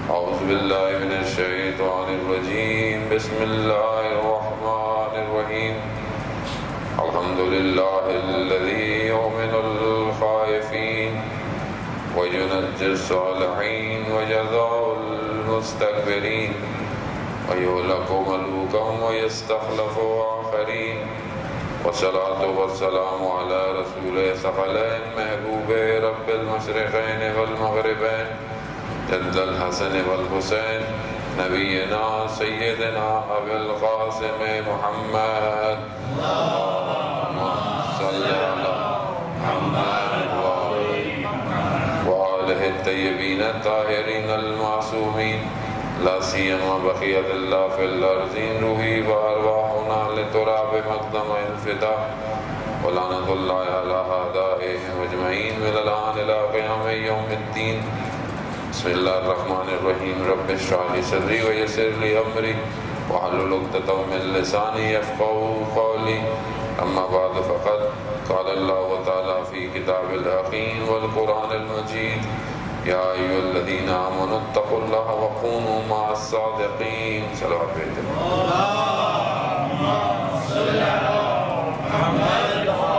أعوذ بالله من الشيطان الرجيم بسم الله الرحمن الرحيم الحمد لله الذي يؤمن الخائفين وينجي الصالحين وجزاء المستكبرين ويهلك ملوكهم ويستخلف آخرين والصلاة والسلام على رسول ثقلين محبوب رب المشرقين والمغربين جد الحسن والحسين نبينا سيدنا أبي القاسم محمد اللهم صل على محمد وآله الطيبين الطاهرين المعصومين لا سيما بقية الله في الأرض روحي وأرواحنا لتراب مقدم الفداء ولعنة الله على أعدائهم أجمعين من الآن إلى قيام يوم الدين. بسم الله الرحمن الرحيم رب اشرح لي صدري ويسر لي أمري واحلل عقدة من لساني يفقهوا قولي. أما بعد فقد قال الله تعالى في كتاب الحكيم والقرآن المجيد يا أيها الذين آمنوا اتقوا الله وكونوا مع الصادقين. صلوات بيت اللهم صل على محمد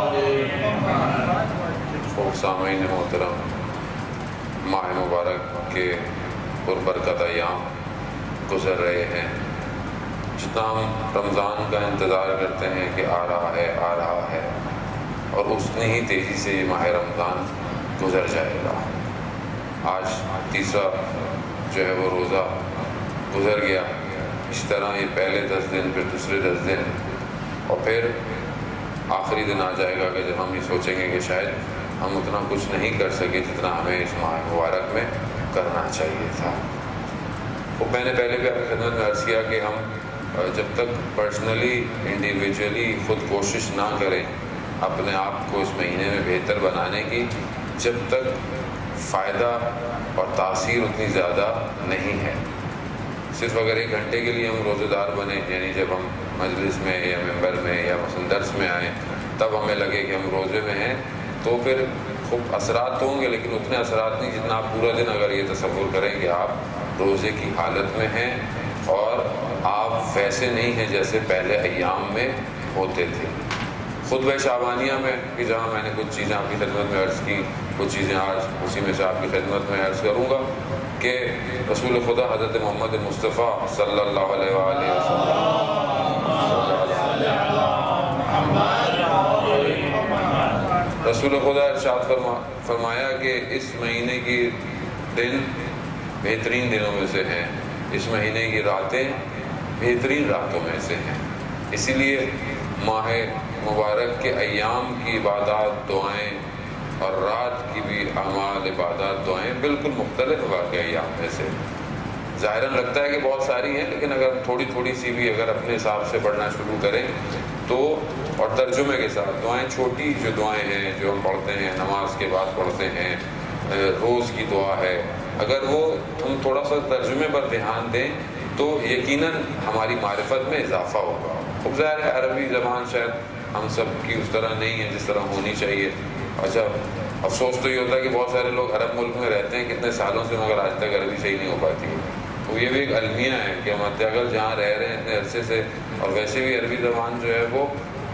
سامعین محترم، ماہ مبارک کے پربرکت ایام گزر رہے ہیں. جتنا ہم رمضان کا انتظار کرتے ہیں کہ آ رہا ہے اور اتنی ہی تیزی سے یہ ماہ رمضان گزر جائے گا. آج تیسرا جو ہے وہ روزہ گزر گیا. اس طرح یہ پہلے 10 دن، پھر دوسرے 10 دن اور پھر آخری دن آ جائے گا کہ جب ہم یہ سوچیں گے کہ شاید ہم اتنا کچھ نہیں کر سکے جتنا ہمیں اس ماہ مبارک میں کرنا چاہیے تھا. وہ میں نے پہلے بھی آپ کی خدمت میں عرض کیا کہ ہم جب تک پرسنلی انڈیویجولی خود کوشش نہ کریں اپنے آپ کو اس مہینے میں بہتر بنانے کی، جب تک فائدہ اور تاثیر اتنی زیادہ نہیں ہے. صرف اگر 1 گھنٹے کے لیے ہم روزہ دار بنیں، یعنی جب ہم مجلس میں یا ممبر میں یا مثلا درس میں آئیں تب ہمیں لگے کہ ہم روزے میں ہیں، تو پھر خوب اثرات تو ہوں گے لیکن اتنے اثرات نہیں جتنا آپ پورا دن اگر یہ تصور کریں کہ آپ روزے کی حالت میں ہیں اور آپ ویسے نہیں ہیں جیسے پہلے ایام میں ہوتے تھے. خطبہ شعبانیہ میں بھی جہاں میں نے کچھ چیزیں آپ کی خدمت میں عرض کی، کچھ چیزیں آج اسی میں سے آپ کی خدمت میں عرض کروں گا کہ رسول خدا حضرت محمد مصطفیٰ صلی اللہ علیہ وآلہ وسلم رسول خدا ارشاد فرمایا کہ اس مہینے کی دن بہترین دنوں میں سے ہیں، اس مہینے کی راتیں بہترین راتوں میں سے ہیں. اسی لیے ماہ مبارک کے ایام کی عبادات، دعائیں اور رات کی بھی اعمال، عبادات، دعائیں بالکل مختلف واقع ایام میں سے. ظاہراً لگتا ہے کہ بہت ساری ہیں لیکن اگر تھوڑی تھوڑی سی بھی اگر اپنے حساب سے پڑھنا شروع کریں تو، اور ترجمے کے ساتھ دعائیں، چھوٹی جو دعائیں ہیں جو ہم پڑھتے ہیں نماز کے بعد پڑھتے ہیں، روز کی دعا ہے، اگر وہ ہم تھوڑا سا ترجمے پر دھیان دیں تو یقیناً ہماری معرفت میں اضافہ ہوگا. خوب ظاہر ہے عربی زبان شاید ہم سب کی اس طرح نہیں ہے جس طرح ہونی چاہیے. اچھا افسوس تو یہ ہوتا ہے کہ بہت سارے لوگ عرب ملک میں رہتے ہیں کتنے سالوں سے مگر آج تک عربی صحیح نہیں ہو پاتی ہے. تو یہ بھی ایک المیہ ہے کہ ہم اگر جہاں رہ رہے ہیں اتنے عرصے سے، اور ویسے بھی عربی زبان جو ہے وہ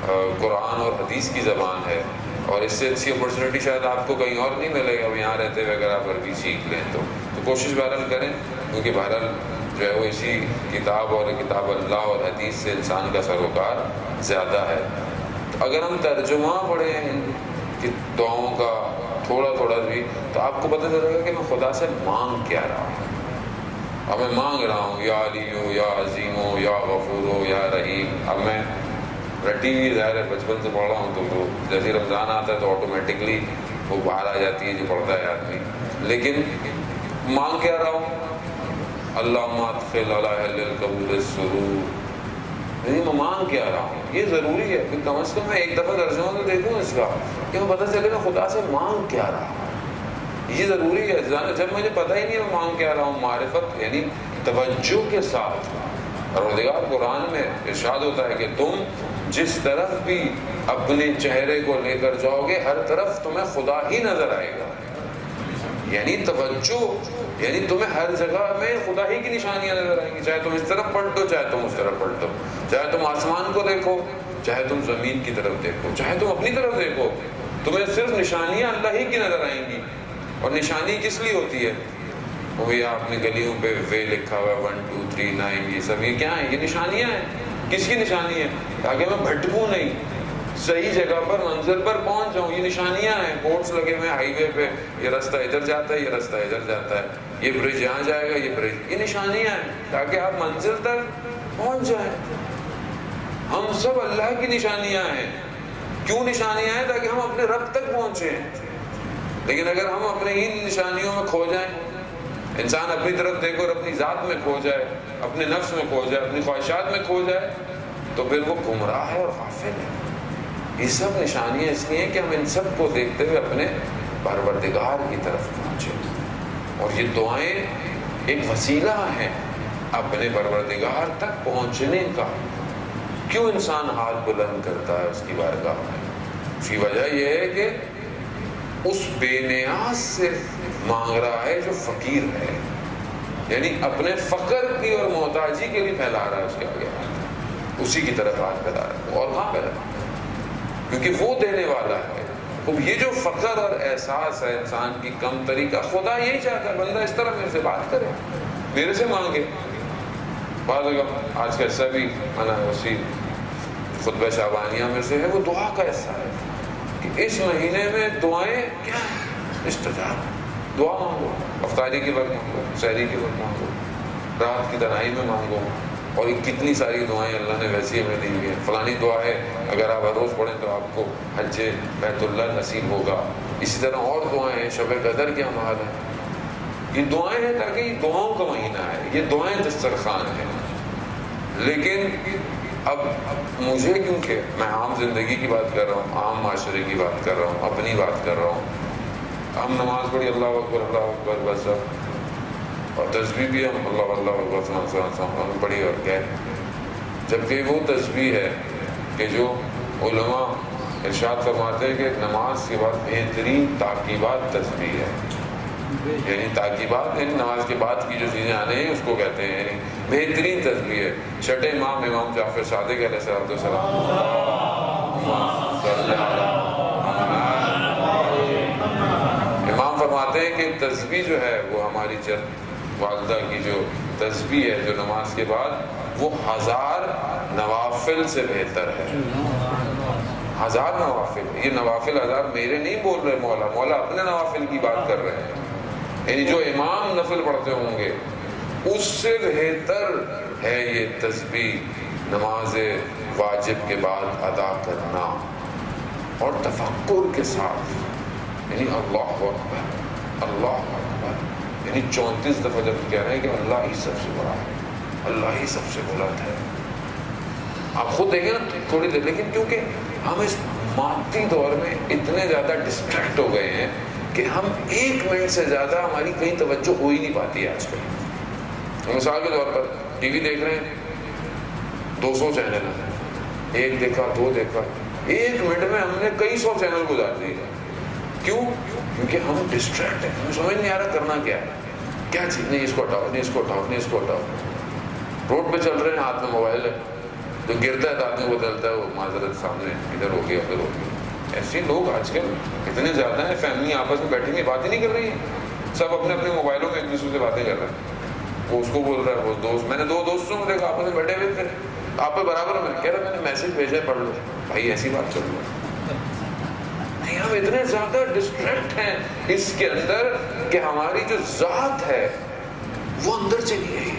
قرآن اور حدیث کی زبان ہے اور اس سے اچھی اپرچونیٹی شاید آپ کو کہیں اور نہیں ملے گا. اب یہاں رہتے ہوئے اگر آپ عربی سیکھ لیں تو کوشش بہرحال کریں، کیونکہ بہرحال جو ہے وہ اسی کتاب اور کتاب اللہ اور حدیث سے انسان کا سروکار زیادہ ہے. تو اگر ہم ترجمہ پڑھیں کہ دعاؤں کا تھوڑا تھوڑا بھی تو آپ کو پتہ چلے گا کہ میں خدا سے مانگ کیا رہا ہوں. اب میں مانگ رہا ہوں یا علیو، یا عظیمو، یا غفورو، یا رحیم. اب میں رٹی ہوئی ظاہر ہے بچپن سے پڑھ رہا ہوں تو جیسے رمضان آتا ہے تو آٹومیٹکلی وہ باہر آ جاتی ہے جو پڑھتا ہے آدمی. لیکن مانگ کیا رہا ہوں؟ اللہم ادخل علی اہل القبور السرور. نہیں، میں مانگ کیا رہا ہوں. یہ ضروری ہے کہ کم از کم میں ایک دفعہ ترجمہ تو دیکھوں اس کا کہ میں پتہ چلے میں خدا سے مانگ کیا رہا ہوں. یہ ضروری ہے. جب مجھے پتہ ہی نہیں میں مانگ کیا رہا ہوں، معرفت یعنی توجہ کے ساتھ. پروردگار قرآن میں ارشاد ہوتا ہے کہ تم جس طرف بھی اپنے چہرے کو لے کر جاؤ گے ہر طرف تمہیں خدا ہی نظر آئے گا. یعنی توجہ، یعنی تمہیں ہر جگہ میں خدا ہی کی نشانیاں نظر آئیں گی، چاہے تم اس طرف پلٹو چاہے تم اس طرف پلٹو، چاہے تم آسمان کو دیکھو چاہے تم زمین کی طرف دیکھو، چاہے تم اپنی طرف دیکھو، تمہیں صرف نشانیاں اللہ ہی کی نظر آئیں گی۔ اور نشانی کس لیے ہوتی ہے؟ وہی آپ نے گلیوں پہ وے لکھا ہوا ہے 1 2 3 9، یہ سب یہ کیا ہے؟ یہ نشانیاں ہیں۔ کس کی نشانی ہے؟ تاکہ میں بھٹکوں نہیں، صحیح جگہ پر منزل پر پہنچ جاؤں۔ یہ نشانیاں ہیں، بورڈز لگے ہوئے ہیں ہائی وے پہ، یہ رستہ ادھر جاتا ہے، یہ رستہ ادھر جاتا ہے، یہ برج یہاں جائے گا، یہ برج، یہ نشانیاں ہیں تاکہ آپ منزل تک پہنچ جائیں۔ ہم سب اللہ کی نشانیاں ہیں۔ کیوں نشانیاں ہیں؟ تاکہ ہم اپنے رب تک پہنچیں۔ لیکن اگر ہم اپنے ہی نشانیوں میں کھو جائیں، انسان اپنی طرف دیکھو اور اپنی ذات میں کھو جائے، اپنے نفس میں کھو جائے، اپنی خواہشات میں کھو جائے، تو پھر وہ گمراہ ہے اور غافل ہے۔ یہ سب نشانیاں اس لیے ہیں کہ ہم ان سب کو دیکھتے ہوئے اپنے پروردگار کی طرف پہنچیں۔ اور یہ دعائیں ایک وسیلہ ہیں اپنے پروردگار تک پہنچنے کا۔ کیوں انسان ہاتھ بلند کرتا ہے اس کی بارگاہ میں؟ اس کی وجہ یہ ہے کہ اس بے نیاز سے مانگ رہا ہے جو فقیر ہے، یعنی اپنے فقر کی اور محتاجی کے لیے پھیلا رہا ہے اس کے آگے، اسی کی طرف ہاتھ پھیلا رہا ہے، اور کہاں پھیلا رہا ہے؟ کیونکہ وہ دینے والا ہے۔ اب یہ جو فقر اور احساس ہے انسان کی کم تری کا، خدا یہی چاہتا ہے بندہ اس طرح میرے سے بات کرے، میرے سے مانگے۔ بعض آج کا حصہ بھی اسی خطبہ شعبانیہ میں سے ہے، وہ دعا کا حصہ ہے کہ اس مہینے میں دعائیں کیا ہیں؟ استجاب۔ دعا مانگو، افطاری کے وقت مانگو، سحری کے وقت مانگو، رات کی تنہائی میں مانگو، اور یہ کتنی ساری دعائیں اللہ نے ویسی ہمیں دی ہوئی ہیں۔ فلانی دعا ہے اگر آپ ہر روز پڑھیں تو آپ کو حج بیت اللہ نصیب ہوگا۔ اسی طرح اور دعائیں ہیں، شب قدر کیا محال ہے۔ یہ دعائیں ہیں تاکہ یہ دعاؤں کا مہینہ ہے، یہ دعائیں دسترخوان ہیں۔ لیکن اب مجھے، کیونکہ میں عام زندگی کی بات کر رہا ہوں، عام معاشرے کی بات کر رہا ہوں، اپنی بات کر رہا ہوں، ہم نماز پڑھی اللہ اکبر بس، اور تسبیح بھی ہم اللہ اکبر پڑھی اور گئے، جبکہ وہ تسبیح ہے کہ جو علماء ارشاد فرماتے ہیں کہ نماز کے بعد بہترین تاکیبات تسبیح ہے، یعنی تاکیبات یعنی نماز کے بعد کی جو چیزیں آنے ہیں اس کو کہتے ہیں، یعنی بہترین تسبیح ہے۔ چھٹے امام جعفر صادق علیہ السلام امام فرماتے ہیں کہ تسبیح جو ہے وہ ہماری والدہ کی جو تسبیح ہے جو نماز کے بعد، وہ 1000 نوافل سے بہتر ہے۔ 1000 نوافل، یہ نوافل 1000 میرے نہیں بول رہے مولا اپنے نوافل کی بات کر رہے ہیں، یعنی جو امام نفل پڑھتے ہوں گے اس سے بہتر ہے یہ تسبیح نماز واجب کے بعد ادا کرنا، اور تفکر کے ساتھ، یعنی اللہ اکبر اللہ اکبر، یعنی 34 دفعہ جب کہہ رہے ہیں کہ اللہ ہی سب سے بڑا ہے، اللہ ہی سب سے بلند ہے۔ آپ خود دیکھیں نا تھوڑی دیر، لیکن کیونکہ ہم اس مادی دور میں اتنے زیادہ ڈسٹریکٹ ہو گئے ہیں کہ ہم 1 منٹ سے زیادہ ہماری کہیں توجہ ہو ہی نہیں پاتی ہے آج کل۔ مثال کے طور پر ٹی وی دیکھ رہے ہیں، 200 چینل ہیں، 1 دیکھا 2 دیکھا، 1 منٹ میں ہم نے کئی 100 چینل گزار دیے۔ کیوں؟ کیونکہ ہم ڈسٹریکٹ ہیں، ہمیں سمجھ نہیں آ رہا کرنا کیا ہے، کیا چیز نہیں، اس کو ہٹاؤ نہیں، اس کو ہٹاؤ نہیں، اس کو ہٹاؤ۔ روڈ پہ چل رہے ہیں، ہاتھ میں موبائل ہے، جو گرتا ہے تو آدمی کو بدلتا ہے، وہ معذرت سامنے ادھر ہو گیا ادھر ہو گیا۔ ایسے لوگ آج کل اتنے زیادہ ہیں، فیملی آپس میں بیٹھی ہوئی بات ہی نہیں کر رہی ہیں، سب اپنے اپنے موبائلوں میں ایک دوسرے سے باتیں کر رہے ہیں، وہ اس کو بول رہا ہے، وہ دوست، میں نے 2 دوستوں کو دیکھا آپس میں بیٹھے ہوئے تھے، آپ پہ برابر میں کہہ رہا میں نے میسج بھیجا ہے پڑھ لو، بھائی ایسی بات کر لو نہیں۔ ہم اتنے زیادہ ڈسٹریکٹ ہیں اس کے اندر کہ ہماری جو ذات ہے وہ اندر چلی گئی ہے۔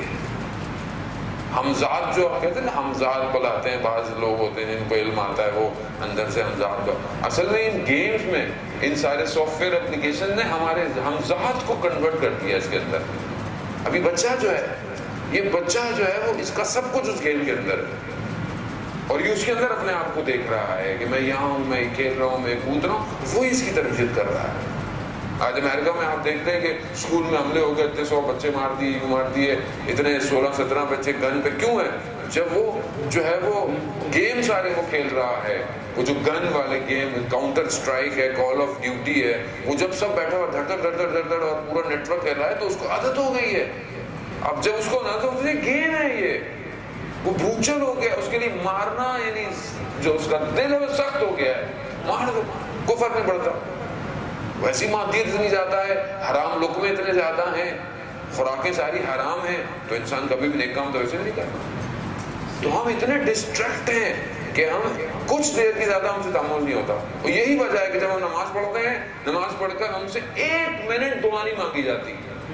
ہمزاد جو کہتے ہیں نا، ہمزاد بلاتے ہیں، بعض لوگ ہوتے ہیں جن کو علم آتا ہے وہ اندر سے ہمزاد، اصل میں ان گیمز میں ان سارے سافٹ ویئر اپلیکیشن نے ہمارے ہمزاد کو کنورٹ کر دیا اس کے اندر۔ ابھی بچہ جو ہے، یہ بچہ جو ہے وہ اس کا سب کچھ اس گیم کے اندر ہے، اور یہ اس کے اندر اپنے آپ کو دیکھ رہا ہے کہ میں یہاں ہوں، میں کھیل رہا ہوں، میں کود رہا ہوں، وہ اس کی تربیت کر رہا ہے۔ آج امریکہ میں آپ دیکھتے ہیں کہ اسکول میں حملے ہو گئے، اتنے 100 بچے مار دیے، اتنے 16-17 بچے گن پہ کیوں ہیں؟ جب وہ جو ہے وہ گیم سارے وہ کھیل رہا ہے، وہ جو گن والے گیم، کاؤنٹر اسٹرائک ہے، کال آف ڈیوٹی ہے، وہ جب سب بیٹھا ہوا دھڑ اور پورا نیٹ ورک کر رہا ہے تو اس کو عادت ہو گئی ہے. اب جب اس کو نہ تو گیم ہے، یہ وہ بھوچل ہو گیا، اس کے لیے مارنا یعنی جو اس کا دل ہے وہ سخت ہو گیا ہے، مار دو کوئی فرق نہیں پڑتا. ویسی مادیت اتنی زیادہ ہے، حرام لقمے اتنے زیادہ ہیں، خوراکیں ساری حرام ہیں، تو انسان کبھی بھی نیک کام تو ویسے نہیں کرتا. تو ہم اتنے ڈسٹریکٹ ہیں کہ ہم کچھ دیر کی زیادہ ہم سے تعامل نہیں ہوتا. اور یہی وجہ ہے کہ جب ہم نماز پڑھتے ہیں، نماز پڑھ کر ہم سے 1 منٹ دعا نہیں مانگی جاتی.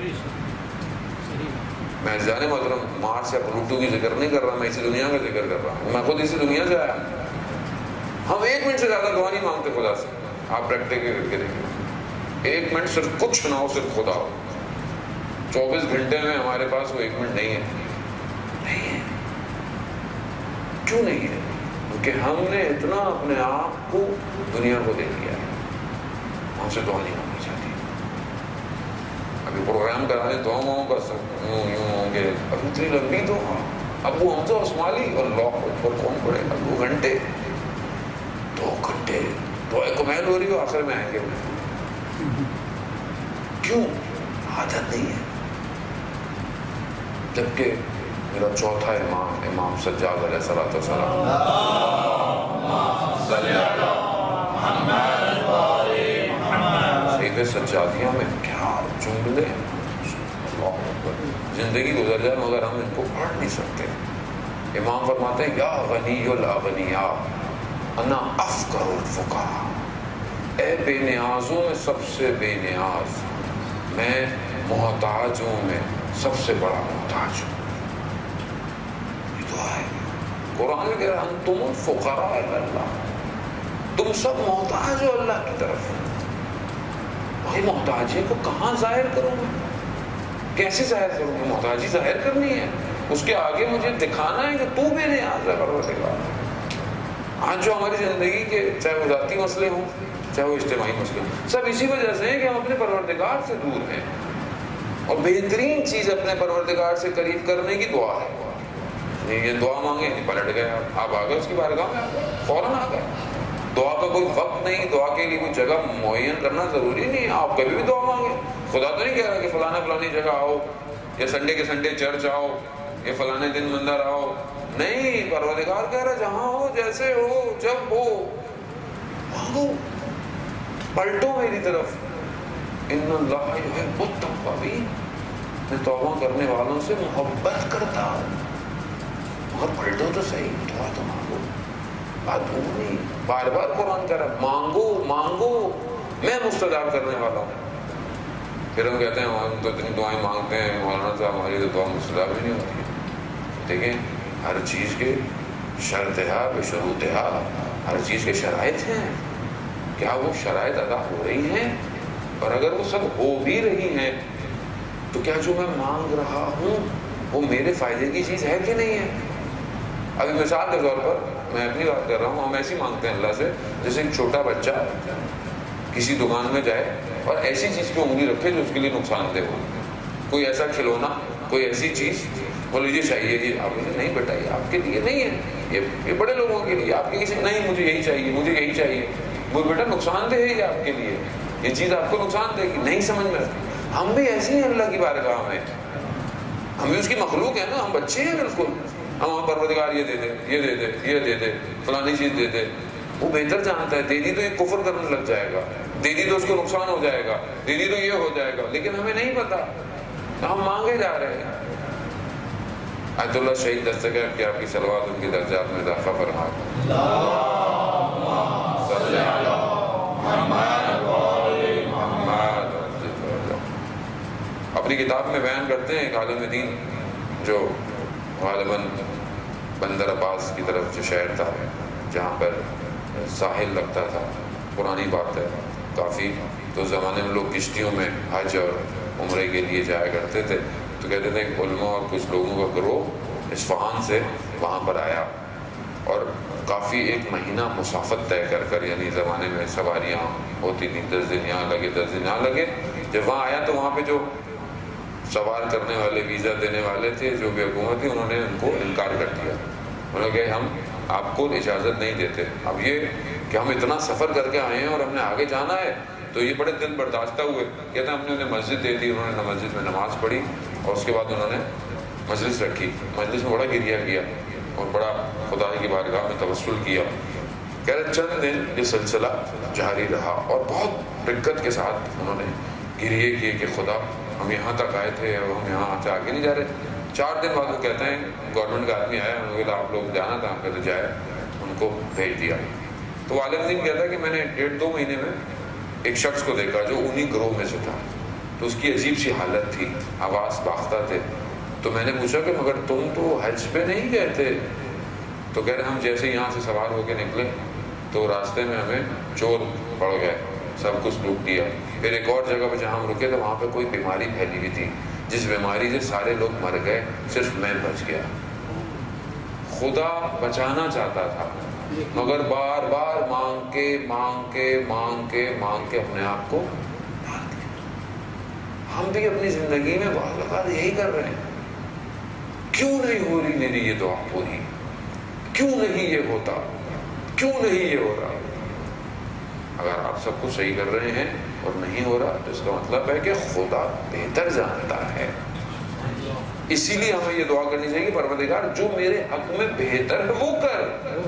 میں جانے محترم مارس یا پلوٹو کی ذکر نہیں کر رہا، میں اسی دنیا کا ذکر کر رہا ہوں. میں خود اسی دنیا سے آیا. ہم 1 منٹ سے زیادہ دعا نہیں مانگتے خدا سے. آپ پریکٹیکل کر کے دیکھیں، 1 منٹ صرف کچھ نہ ہو، صرف خدا ہو. 24 گھنٹے میں ہمارے پاس وہ 1 منٹ نہیں ہے. کیوں نہیں ہے؟ کیونکہ ہم نے اتنا اپنے آپ کو دنیا کو دے دیا ہے. ہم سے دعا نہیں مانگی جاتی. ابھی پروگرام کرانے دعاؤں کا سب یوں ہوں گے، ابھی اتنی لمبی دعا، ابو حمزہ عثمالی، اللہ اکبر، کون پڑھے گا 2 گھنٹے 2 گھنٹے دعائیں کمیل ہو رہی ہو، آخر میں آئیں گے. کیوں؟ عادت نہیں ہے. جبکہ میرا چوتھا امام سجاد علیہ السلام سیدھ سجادیہ میں کیا جملے، زندگی گزر جائے مگر ہم ان کو پڑھ نہیں سکتے. امام فرماتے ہیں یا غنی الاغنیاء انا افقر الفقراء، اے بے نیازوں میں سب سے بے نیاز، میں محتاجوں میں سب سے بڑا محتاج ہوں. یہ دعا ہے. قرآن میں کہہ رہا ہے انتم الفقراء الی اللہ، تم سب محتاج ہو اللہ کی طرف. بھائی محتاجی کو کہاں ظاہر کروں میں؟ کیسے ظاہر کروں میں؟ محتاجی ظاہر کرنی ہے، اس کے آگے مجھے دکھانا ہے کہ تو بے نیاز ہے پروردگار. آج جو ہماری زندگی کے چاہے وہ ذاتی مسئلے ہوں چاہے وہ اجتماعی مسئلے ہوں، سب اسی وجہ سے ہیں کہ ہم اپنے پروردگار سے دور ہیں. اور بہترین چیز اپنے پروردگار سے قریب کرنے کی دعا ہے. یہ دعا مانگے پلٹ گئے، آپ آ گئے اس کی بارگاہ میں، فوراً آ گئے. دعا کا کوئی وقت نہیں، دعا کے لیے کوئی جگہ معین کرنا ضروری نہیں ہے. آپ کبھی بھی دعا مانگے. خدا تو نہیں کہہ رہا کہ فلانی جگہ آؤ، یا سنڈے کے سنڈے چرچ آؤ، یا فلانے دن مندر آؤ. نہیں، پروردگار کہہ رہا جہاں ہو، جیسے ہو، جب ہو مانگو. پلٹو میری طرف. ان اللہ یحب التوابین، میں توبہ کرنے والوں سے محبت کرتا ہوں. مگر پلٹو تو صحیح، دعا تو مانگو. بات نہیں، بار بار قرآن کہہ رہا مانگو مانگو، میں مستجاب کرنے والا ہوں. پھر ہم کہتے ہیں ہم تو اتنی دعائیں مانگتے ہیں مولانا صاحب، ہماری تو دعا مستجاب ہی نہیں ہوتی. دیکھیں ہر چیز کے شرطہا بشروطہا، ہر چیز کے شرائط ہیں. کیا وہ شرائط ادا ہو رہی ہیں؟ اور اگر وہ سب ہو بھی رہی ہیں تو کیا جو میں مانگ رہا ہوں وہ میرے فائدے کی چیز ہے کہ نہیں ہے؟ ابھی مثال کے طور پر میں اپنی بات کر رہا ہوں، ہم ایسی مانگتے ہیں اللہ سے جیسے ایک چھوٹا بچہ کسی دکان میں جائے اور ایسی چیز پہ انگلی رکھے جو اس کے لیے نقصان دہ ہو. کوئی ایسا کھلونا، کوئی ایسی چیز بولے یہ چاہیے، یہ آپ نہیں بیٹا یہ آپ کے لیے نہیں ہے، یہ بڑے لوگوں کے لیے. آپ کے کسی نہیں مجھے یہی چاہیے، مجھے یہی چاہیے. وہ بیٹا نقصان دہ ہے یہ آپ کے لیے، یہ چیز آپ کو نقصان دے گی. نہیں سمجھ میں. ہم بھی ایسے ہیں اللہ کی بارگاہ میں، ہم بھی اس کی مخلوق ہیں نا، ہم بچے ہیں بالکل. ہم پروردگار یہ دے دے، یہ دے دے، یہ دے دے، فلانی چیز دے دے. وہ بہتر جانتا ہے، دے دی تو یہ کفر کرنے لگ جائے گا، دے دی تو اس کو نقصان ہو جائے گا، دے دی تو یہ ہو جائے گا. لیکن ہمیں نہیں پتا، ہم مانگے جا رہے ہیں. آیت اللہ شہید دستگیر کہ آپ کی صلوات ان کی درجات میں اضافہ فرمائے. اپنی کتاب میں بیان کرتے ہیں ایک عالم دین جو غالباً بندر عباس کی طرف جو شہر تھا جہاں پر ساحل لگتا تھا، پرانی بات ہے کافی، تو زمانے میں لوگ کشتیوں میں حج اور عمرے کے لیے جایا کرتے تھے. تو کہتے تھے کہ علماء اور کچھ لوگوں کا گروہ اصفہان سے وہاں پر آیا اور کافی ایک مہینہ مسافت طے کر کر، یعنی زمانے میں سواریاں ہوتی تھیں، 10 دن یہاں لگے 10 دن یہاں لگے. جب وہاں آیا تو وہاں پہ جو سوار کرنے والے، ویزا دینے والے تھے، جو بھی حکومت تھی، انہوں نے ان کو انکار کر دیا. انہوں نے کہا ہم آپ کو اجازت نہیں دیتے. اب یہ کہ ہم اتنا سفر کر کے آئے ہیں اور ہم نے آگے جانا ہے، تو یہ بڑے دل برداشتہ ہوئے. کہتے ہیں ہم نے انہیں مسجد دے دی، انہوں نے مسجد میں نماز پڑھی اور اس کے بعد انہوں نے مجلس رکھی. مجلس میں بڑا گریہ کیا اور بڑا خدا کی بارگاہ میں توسل کیا. کہہ رہے چند دن یہ سلسلہ جاری رہا اور بہت دقت کے ساتھ انہوں نے گریہ کیے کہ خدا ہم یہاں تک آئے تھے اور ہم یہاں سے آگے نہیں جا رہے. 4 دن بعد وہ کہتے ہیں گورنمنٹ کا آدمی آیا، انہوں نے کہا آپ لوگ جانا تھا. کہتے جائے، ان کو بھیج دیا. تو عالم دین کہتا ہے کہ میں نے 1.5-2 مہینے میں ایک شخص کو دیکھا جو انہی گروہ میں سے تھا. تو اس کی عجیب سی حالت تھی، حواس باختہ تھے. تو میں نے پوچھا کہ مگر تم تو حج پہ نہیں گئے تھے؟ تو کہہ رہے ہم جیسے یہاں سے سوار ہو کے نکلے تو راستے میں ہمیں چور پڑ گئے، سب کچھ لوٹ دیا. پھر ایک اور جگہ پہ جہاں ہم رکے تو وہاں پہ کوئی بیماری پھیلی ہوئی تھی، جس بیماری سے سارے لوگ مر گئے، صرف میں بچ گیا. خدا بچانا چاہتا تھا مگر بار بار مانگ کے مانگ کے مانگ کے مانگ کے اپنے آپ کو ڈال دیا. ہم بھی اپنی زندگی میں بعض اوقات یہی کر رہے ہیں. کیوں نہیں ہو رہی میری یہ دعا پوری؟ کیوں نہیں یہ ہوتا؟ کیوں نہیں یہ ہو رہا؟ اگر آپ سب کچھ صحیح کر رہے ہیں اور نہیں ہو رہا تو اس کا مطلب ہے کہ خدا بہتر جانتا ہے. اسی لیے ہمیں یہ دعا کرنی چاہیے کہ پروردگار جو میرے حق میں بہتر ہے وہ کر.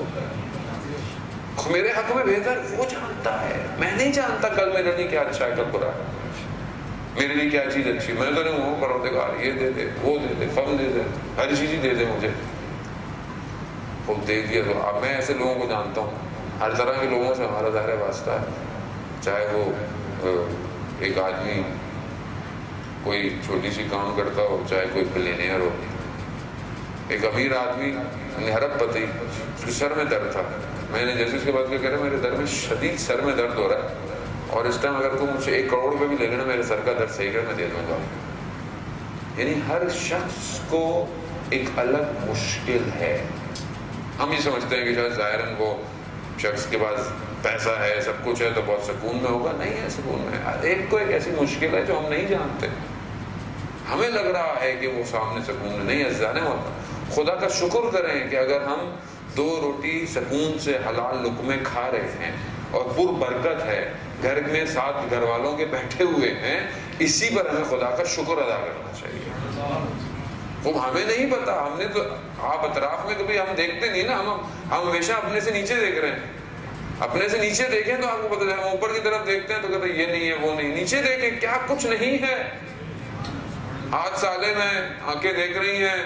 میرے حق میں بہتر وہ جانتا ہے، میں نہیں جانتا کل میرے لیے کیا اچھا ہے کل برا ہے، میرے لیے کیا چیز اچھی. میں تو نہیں ہوں پروردگار یہ دے دے، وہ دے دے، فن دے دے، ہر چیز ہی دے دے مجھے. وہ دے دیا. تو اب میں ایسے لوگوں کو جانتا ہوں، ہر طرح کے لوگوں سے ہمارا ظاہر واسطہ ہے. چاہے وہ ایک آدمی کوئی چھوٹی سی کام کرتا ہو، چاہے کوئی بلینئر ہو. ایک امیر آدمی ارب پتی، اس کے سر میں درد تھا. میں نے جیسے اس کے بعد کہہ رہا میرے در میں شدید سر میں درد ہو رہا ہے اور اس ٹائم اگر تم مجھ سے 1 کروڑ روپے بھی لے لینا میرے سر کا درد صحیح کر میں دے دوں گا. یعنی ہر شخص کو ایک الگ مشکل ہے. ہم یہ سمجھتے ہیں کہ شاید ظاہراً وہ شخص کے پاس پیسہ ہے، سب کچھ ہے تو بہت سکون میں ہوگا. نہیں ہے سکون میں. ایک کو ایک ایسی مشکل ہے جو ہم نہیں جانتے. ہمیں لگ رہا ہے کہ وہ سامنے سکون میں نہیں ہے، جانے ہوتا. خدا کا شکر کریں کہ اگر ہم 2 روٹی سکون سے حلال لقمے کھا رہے ہیں اور پر برکت ہے، گھر میں 7 گھر والوں کے بیٹھے ہوئے ہیں، اسی پر ہمیں خدا کا شکر ادا کرنا چاہیے. وہ ہمیں نہیں پتا. ہم نے تو آپ اطراف میں کبھی ہم دیکھتے نہیں نا، ہم ہمیشہ اپنے سے نیچے دیکھ رہے ہیں. اپنے سے نیچے دیکھیں تو آپ کو پتا ہے. ہم اوپر کی طرف دیکھتے ہیں تو کہتے ہیں یہ نہیں ہے وہ نہیں. نیچے دیکھیں کیا کچھ نہیں ہے. ہاتھ سالے میں، آنکھیں دیکھ رہی ہیں،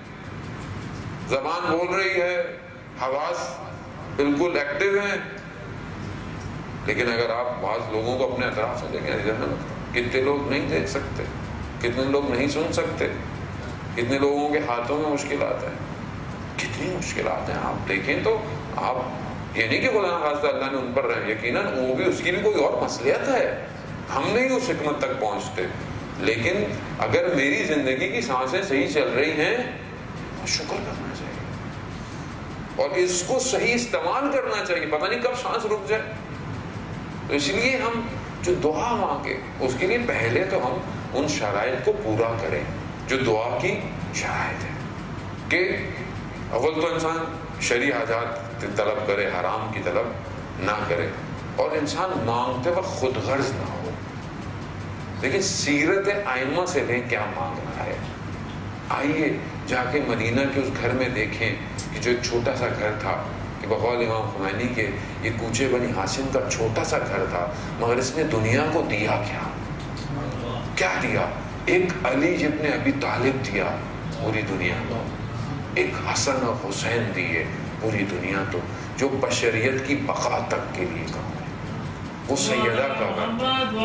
زبان بول رہی ہے، حواس بالکل ایکٹیو ہیں. لیکن اگر آپ بعض لوگوں کو اپنے اطراف سے دیکھیں، کتنے لوگ نہیں دیکھ سکتے، کتنے لوگ نہیں سن سکتے، کتنے لوگوں کے ہاتھوں میں مشکلات ہیں، کتنی مشکلات ہیں. آپ دیکھیں تو آپ یہ نہیں کہ خدا نخواستہ اللہ نے ان پر رحم، یقیناً وہ بھی اس کی بھی کوئی اور مصلحت ہے. ہم نہیں اس حکمت تک پہنچتے. لیکن اگر میری زندگی کی سانسیں صحیح چل رہی ہیں، شکر کرنا چاہیے اور اس کو صحیح استعمال کرنا چاہیے. پتہ نہیں کب سانس رک جائے. تو اس لیے ہم جو دعا مانگے اس کے لیے پہلے تو ہم ان شرائط کو پورا کریں جو دعا کی شرائط ہے. کہ اول تو انسان شرعی حاجات طلب کرے، حرام کی طلب نہ کرے، اور انسان مانگتے وقت خود غرض نہ ہو. لیکن سیرت ائمہ سے لیں کیا مانگنا ہے. آئیے جا کے مدینہ کے اس گھر میں دیکھیں کہ جو ایک چھوٹا سا گھر تھا، کہ بقول امام خمینی کے یہ کوچے بنی ہاشم کا چھوٹا سا گھر تھا، مگر اس نے دنیا کو دیا کیا دیا. ایک علی ابن ابی طالب دیا پوری دنیا کو، ایک حسن اور حسین دیے پوری دنیا تو، جو بشریت کی بقا تک کے لیے کام ہے. وہ سیدہ کا گھر،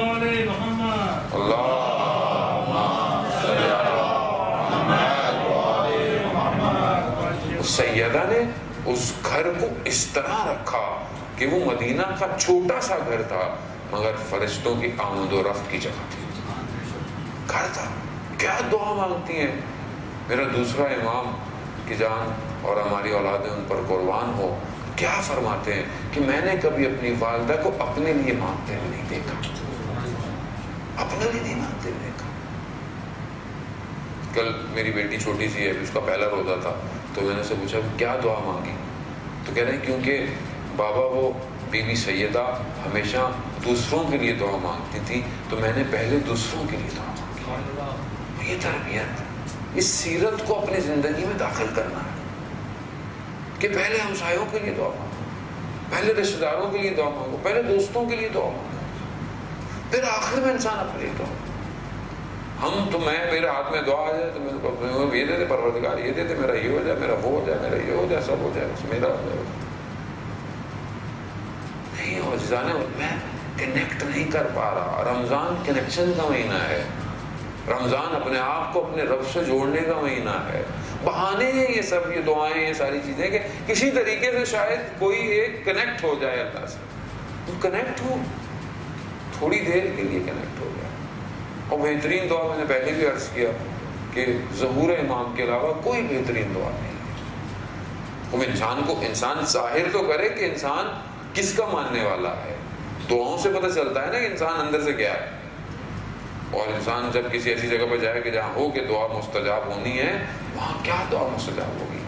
اس سیدہ نے اس گھر کو اس طرح رکھا کہ وہ مدینہ کا چھوٹا سا گھر تھا مگر فرشتوں کی آمد و رفت کی جگہ تھی. گھر تھا. کیا دعا مانگتی ہیں. میرا دوسرا امام کی جان اور ہماری اولادیں ان پر قربان ہو. کیا فرماتے ہیں کہ میں نے کبھی اپنی والدہ کو اپنے لیے مانگتے ہوئے نہیں دیکھا, اپنے لیے نہیں مانگتے ہوئے دیکھا. کل میری بیٹی چھوٹی سی ہے, اس کا پہلا روزہ تھا, تو میں نے اسے پوچھا کیا دعا مانگی, تو کہہ رہے ہیں کیونکہ بابا وہ بی بی سیدہ ہمیشہ دوسروں کے لیے دعا مانگتی تھی, تو میں نے پہلے دوسروں کے لیے دعا مانگی. یہ تربیت, اس سیرت کو اپنی زندگی میں داخل کرنا ہے کہ پہلے ہمسایوں کے لیے دعا مانگو, پہلے رشتہ داروں کے لیے دعا مانگو, پہلے دوستوں کے لیے دعا مانگو, پھر آخر میں انسان اپنے لیے دعا. ہم تو میرے ہاتھ میں دعا آ جائے تو میرے یہ دے دے پروردگار, یہ دے دے, میرا یہ ہو جائے, میرا وہ ہو جائے, میرا یہ ہو جائے, سب ہو جائے, بس میرا ہو جائے. نہیں ہو جانے, میں کنیکٹ نہیں کر پا رہا. رمضان کنیکشن کا مہینہ ہے, رمضان اپنے آپ کو اپنے رب سے جوڑنے کا مہینہ ہے. بہانے ہیں یہ سب, یہ دعائیں, یہ ساری چیزیں کہ کسی طریقے سے شاید کوئی ایک کنیکٹ ہو جائے اللہ سے. تو کنیکٹ ہو, تھوڑی دیر کے لیے کنیکٹ ہو جائے. اور بہترین دعا میں نے پہلے بھی عرض کیا کہ ظہور امام کے علاوہ کوئی بہترین دعا نہیں ہے. انسان ظاہر تو کرے کہ انسان کس کا ماننے والا ہے. دعاؤں سے پتہ چلتا ہے نا کہ انسان اندر سے کیا ہے. اور انسان جب کسی ایسی جگہ پہ جائے کہ جہاں ہو کہ دعا مستجاب ہونی ہے, وہاں کیا دعا مستجاب ہوگی.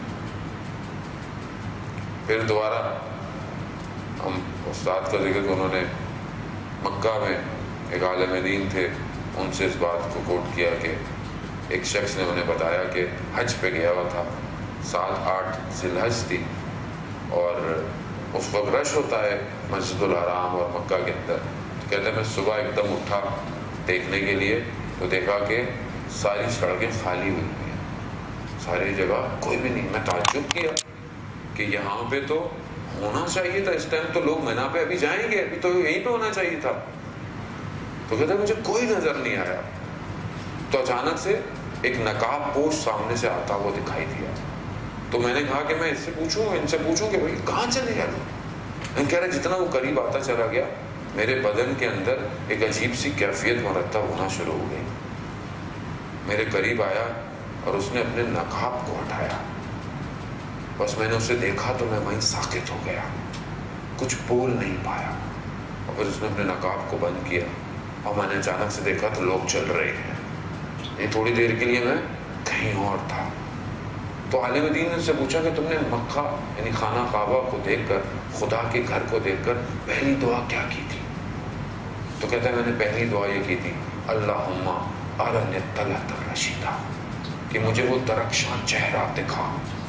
پھر دوبارہ ہم استاد کا ذکر, انہوں نے مکہ میں ایک عالم دین تھے, ان سے اس بات کو کوٹ کیا کہ ایک شخص نے انہیں بتایا کہ حج پہ گیا ہوا تھا, 7-8 ذی الحج تھی, اور اس وقت رش ہوتا ہے مسجد الحرام اور مکہ کے اندر. کہتے ہیں میں صبح ایک دم اٹھا دیکھنے کے لیے, تو دیکھا کہ ساری سڑکیں خالی ہوئی ہیں, ساری جگہ کوئی بھی نہیں. میں تعجب کیا کہ یہاں پہ تو ہونا چاہیے تھا اس ٹائم, تو لوگ مینا پہ ابھی جائیں گے, ابھی تو یہیں پہ ہونا چاہیے تھا. تو کہتے ہیں مجھے کوئی نظر نہیں آیا. تو اچانک سے ایک نقاب پوش سامنے سے آتا ہوا دکھائی دیا. تو میں نے کہا کہ میں ان سے پوچھوں کہ بھائی کہاں چلے گئے لوگ. کہہ رہے جتنا وہ قریب آتا چلا گیا, میرے بدن کے اندر ایک عجیب سی کیفیت مرتب ہونا شروع ہو گئی. میرے قریب آیا اور اس نے اپنے نقاب کو ہٹایا. بس میں نے اسے دیکھا تو میں وہیں ساکت ہو گیا, کچھ بول نہیں پایا. اور پھر اس نے اپنے نقاب کو بند کیا, اور میں نے اچانک سے دیکھا تو لوگ چل رہے ہیں. یہ تھوڑی دیر کے لیے میں کہیں اور تھا. تو عالم دین نے اس سے پوچھا کہ تم نے مکہ یعنی خانہ کعبہ کو دیکھ کر, خدا کے گھر کو دیکھ کر پہلی دعا کیا کی تھی؟ تو کہتا ہے میں نے پہلی دعا یہ کی تھی, اللہم ارنی الطلعۃ الرشیدہ, کہ مجھے وہ درخشاں چہرہ دکھا.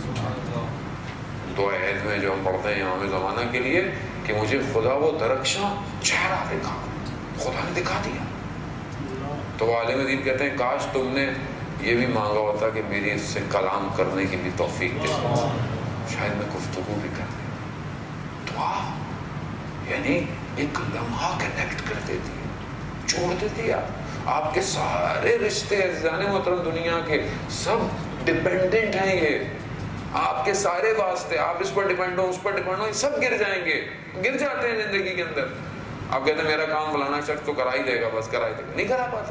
دعا عید میں جو ہم پڑھتے ہیں امام زمانہ کے لیے کہ مجھے خدا وہ درخشاں چہرہ دکھا. خدا نے دکھا دیا. تو وہ عالم دین کہتے ہیں کاش تم نے یہ بھی مانگا ہوتا کہ میری اس سے کلام کرنے کی بھی توفیق دے, شاید میں گفتگو بھی کر دیں. دعا یعنی ایک لمحہ کنیکٹ کر دیتی ہے, چھوڑ دیتی ہے. آپ کے سارے رشتے عزیزان محترم دنیا کے سب ڈیپینڈنٹ ہیں. یہ آپ کے سارے واسطے, آپ اس پر ڈیپینڈ ہو, اس پر ڈیپینڈ ہو, یہ سب گر جائیں گے, گر جاتے ہیں زندگی کے اندر. آپ کہتے ہیں میرا کام فلانا شخص تو کرا ہی دے گا, بس کرا ہی دے گا, نہیں کرا پاتا.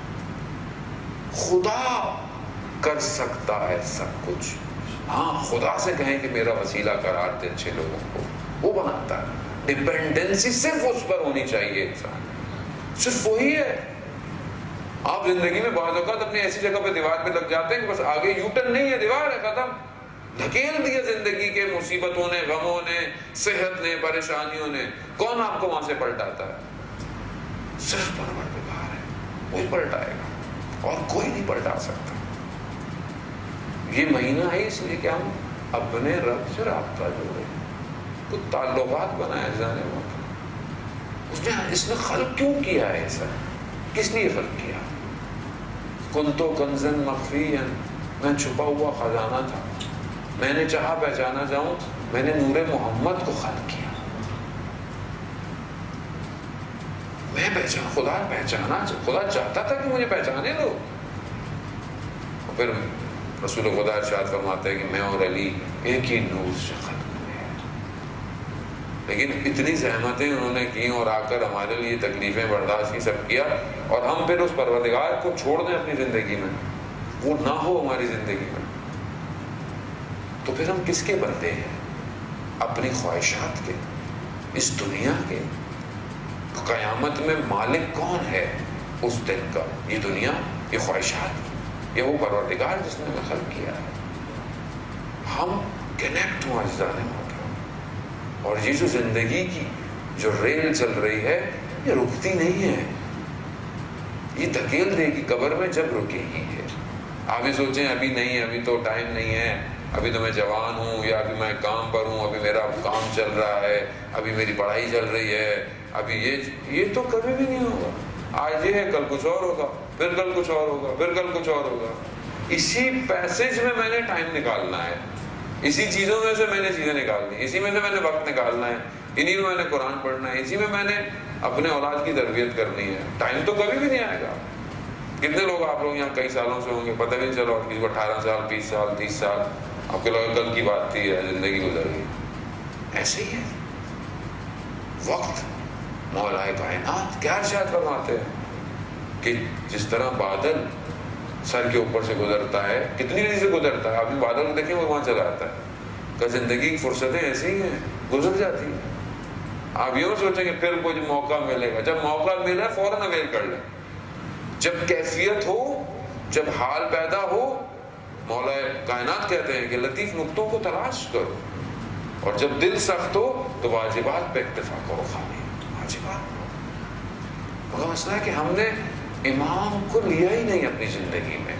خدا کر سکتا ہے سب کچھ. ہاں خدا سے کہیں کہ میرا وسیلہ قرار دے اچھے لوگوں کو, وہ بناتا ہے. ڈیپینڈنسی صرف اس پر ہونی چاہیے انسان, صرف وہی ہے. آپ زندگی میں بعض اوقات اپنی ایسی جگہ پہ دیوار پہ لگ جاتے ہیں کہ بس آگے یو ٹرن نہیں ہے, دیوار ہے, ختم. دھکیل دیا زندگی کے مصیبتوں نے, غموں نے, صحت نے, پریشانیوں نے. کون آپ کو وہاں سے پلٹاتا ہے؟ صرف پروردگار ہے, وہی پلٹائے گا, اور کوئی نہیں پلٹا سکتا. یہ مہینہ ہے اس لیے کہ ہم اپنے رب سے رابطہ جوڑے, کچھ تعلقات بنائے جانے والا. اس نے خلق کیوں کیا ہے ایسا, کس لیے خلق کیا؟ کنتو کنزن مخفیا, میں چھپا ہوا خزانہ تھا, میں نے چاہا پہچانا جاؤں, میں نے نور محمد کو خلق کیا. میں پہچانا خدا چاہتا تھا کہ مجھے پہچانے لو. پھر رسول خدا ارشاد فرماتے ہیں کہ میں اور علی ایک ہی نور سے خلق ہوئے ہیں. لیکن اتنی زحمتیں انہوں نے کی اور آ کر ہمارے لیے تکلیفیں برداشت کی, سب کیا, اور ہم پھر اس پروردگار کو چھوڑ دیں اپنی زندگی میں, وہ نہ ہو ہماری زندگی میں. تو پھر ہم کس کے بندے ہیں؟ اپنی خواہشات کے، اس دنیا کے۔ قیامت میں مالک کون ہے اس دن کا؟ یہ دنیا، یہ خواہشات، یہ وہ پروردگار جس نے ہمیں خلق کیا ہے۔ ہم کنیکٹ ہوں اجزاء موت، اور یہ جو زندگی کی جو ریل چل رہی ہے یہ رکتی نہیں ہے، یہ دھکیل دے گی قبر میں جب رکے گی ہے۔ آپ بھی سوچیں ابھی نہیں، ابھی تو ٹائم نہیں ہے، ابھی تو میں جوان ہوں، یا ابھی میں کام پر ہوں، ابھی میرا کام چل رہا ہے، ابھی میری پڑھائی چل رہی ہے، ابھی یہ تو کبھی بھی نہیں ہوگا۔ آج یہ ہے، کل کچھ اور ہوگا، پھر کل کچھ اور ہوگا، پھر کل کچھ اور ہوگا۔ اسی پیسج میں میں نے ٹائم نکالنا ہے، اسی چیزوں میں سے میں نے چیزیں نکالنی، اسی میں سے میں نے وقت نکالنا ہے، انہی میں نے قرآن پڑھنا ہے، اسی میں نے اپنے اولاد کی تربیت کرنی ہے۔ ٹائم تو کبھی بھی نہیں آئے گا۔ کتنے لوگ آپ لوگ یہاں کئی سالوں سے ہوں گے، پتہ نہیں چلو کسی کو 18 سال 20 سال 30 سال، آپ کو لگا کل کی بات تھی، زندگی گزر گئی۔ ایسے ہی ہے وقت۔ مولا کائنات کیا ارشاد فرماتے ہیں کہ جس طرح بادل سر کے اوپر سے گزرتا ہے، کتنی دیر سے گزرتا ہے، آپ نے بادل کو دیکھیں وہ وہاں چلا آتا ہے، کہ زندگی کی فرصتیں ایسی ہی ہیں، گزر جاتی ہیں۔ آپ یوں سوچیں کہ پھر کچھ موقع ملے گا، جب موقع ملے فوراً اویل کر لیں، جب کیفیت ہو، جب حال پیدا ہو۔ مولا کائنات کہتے ہیں کہ لطیف نقطوں کو تلاش کرو، اور جب دل سخت ہو تو واجبات پہ اکتفا کرو، خالی واجبات۔ مگر مسئلہ ہے کہ ہم نے امام کو لیا ہی نہیں اپنی زندگی میں۔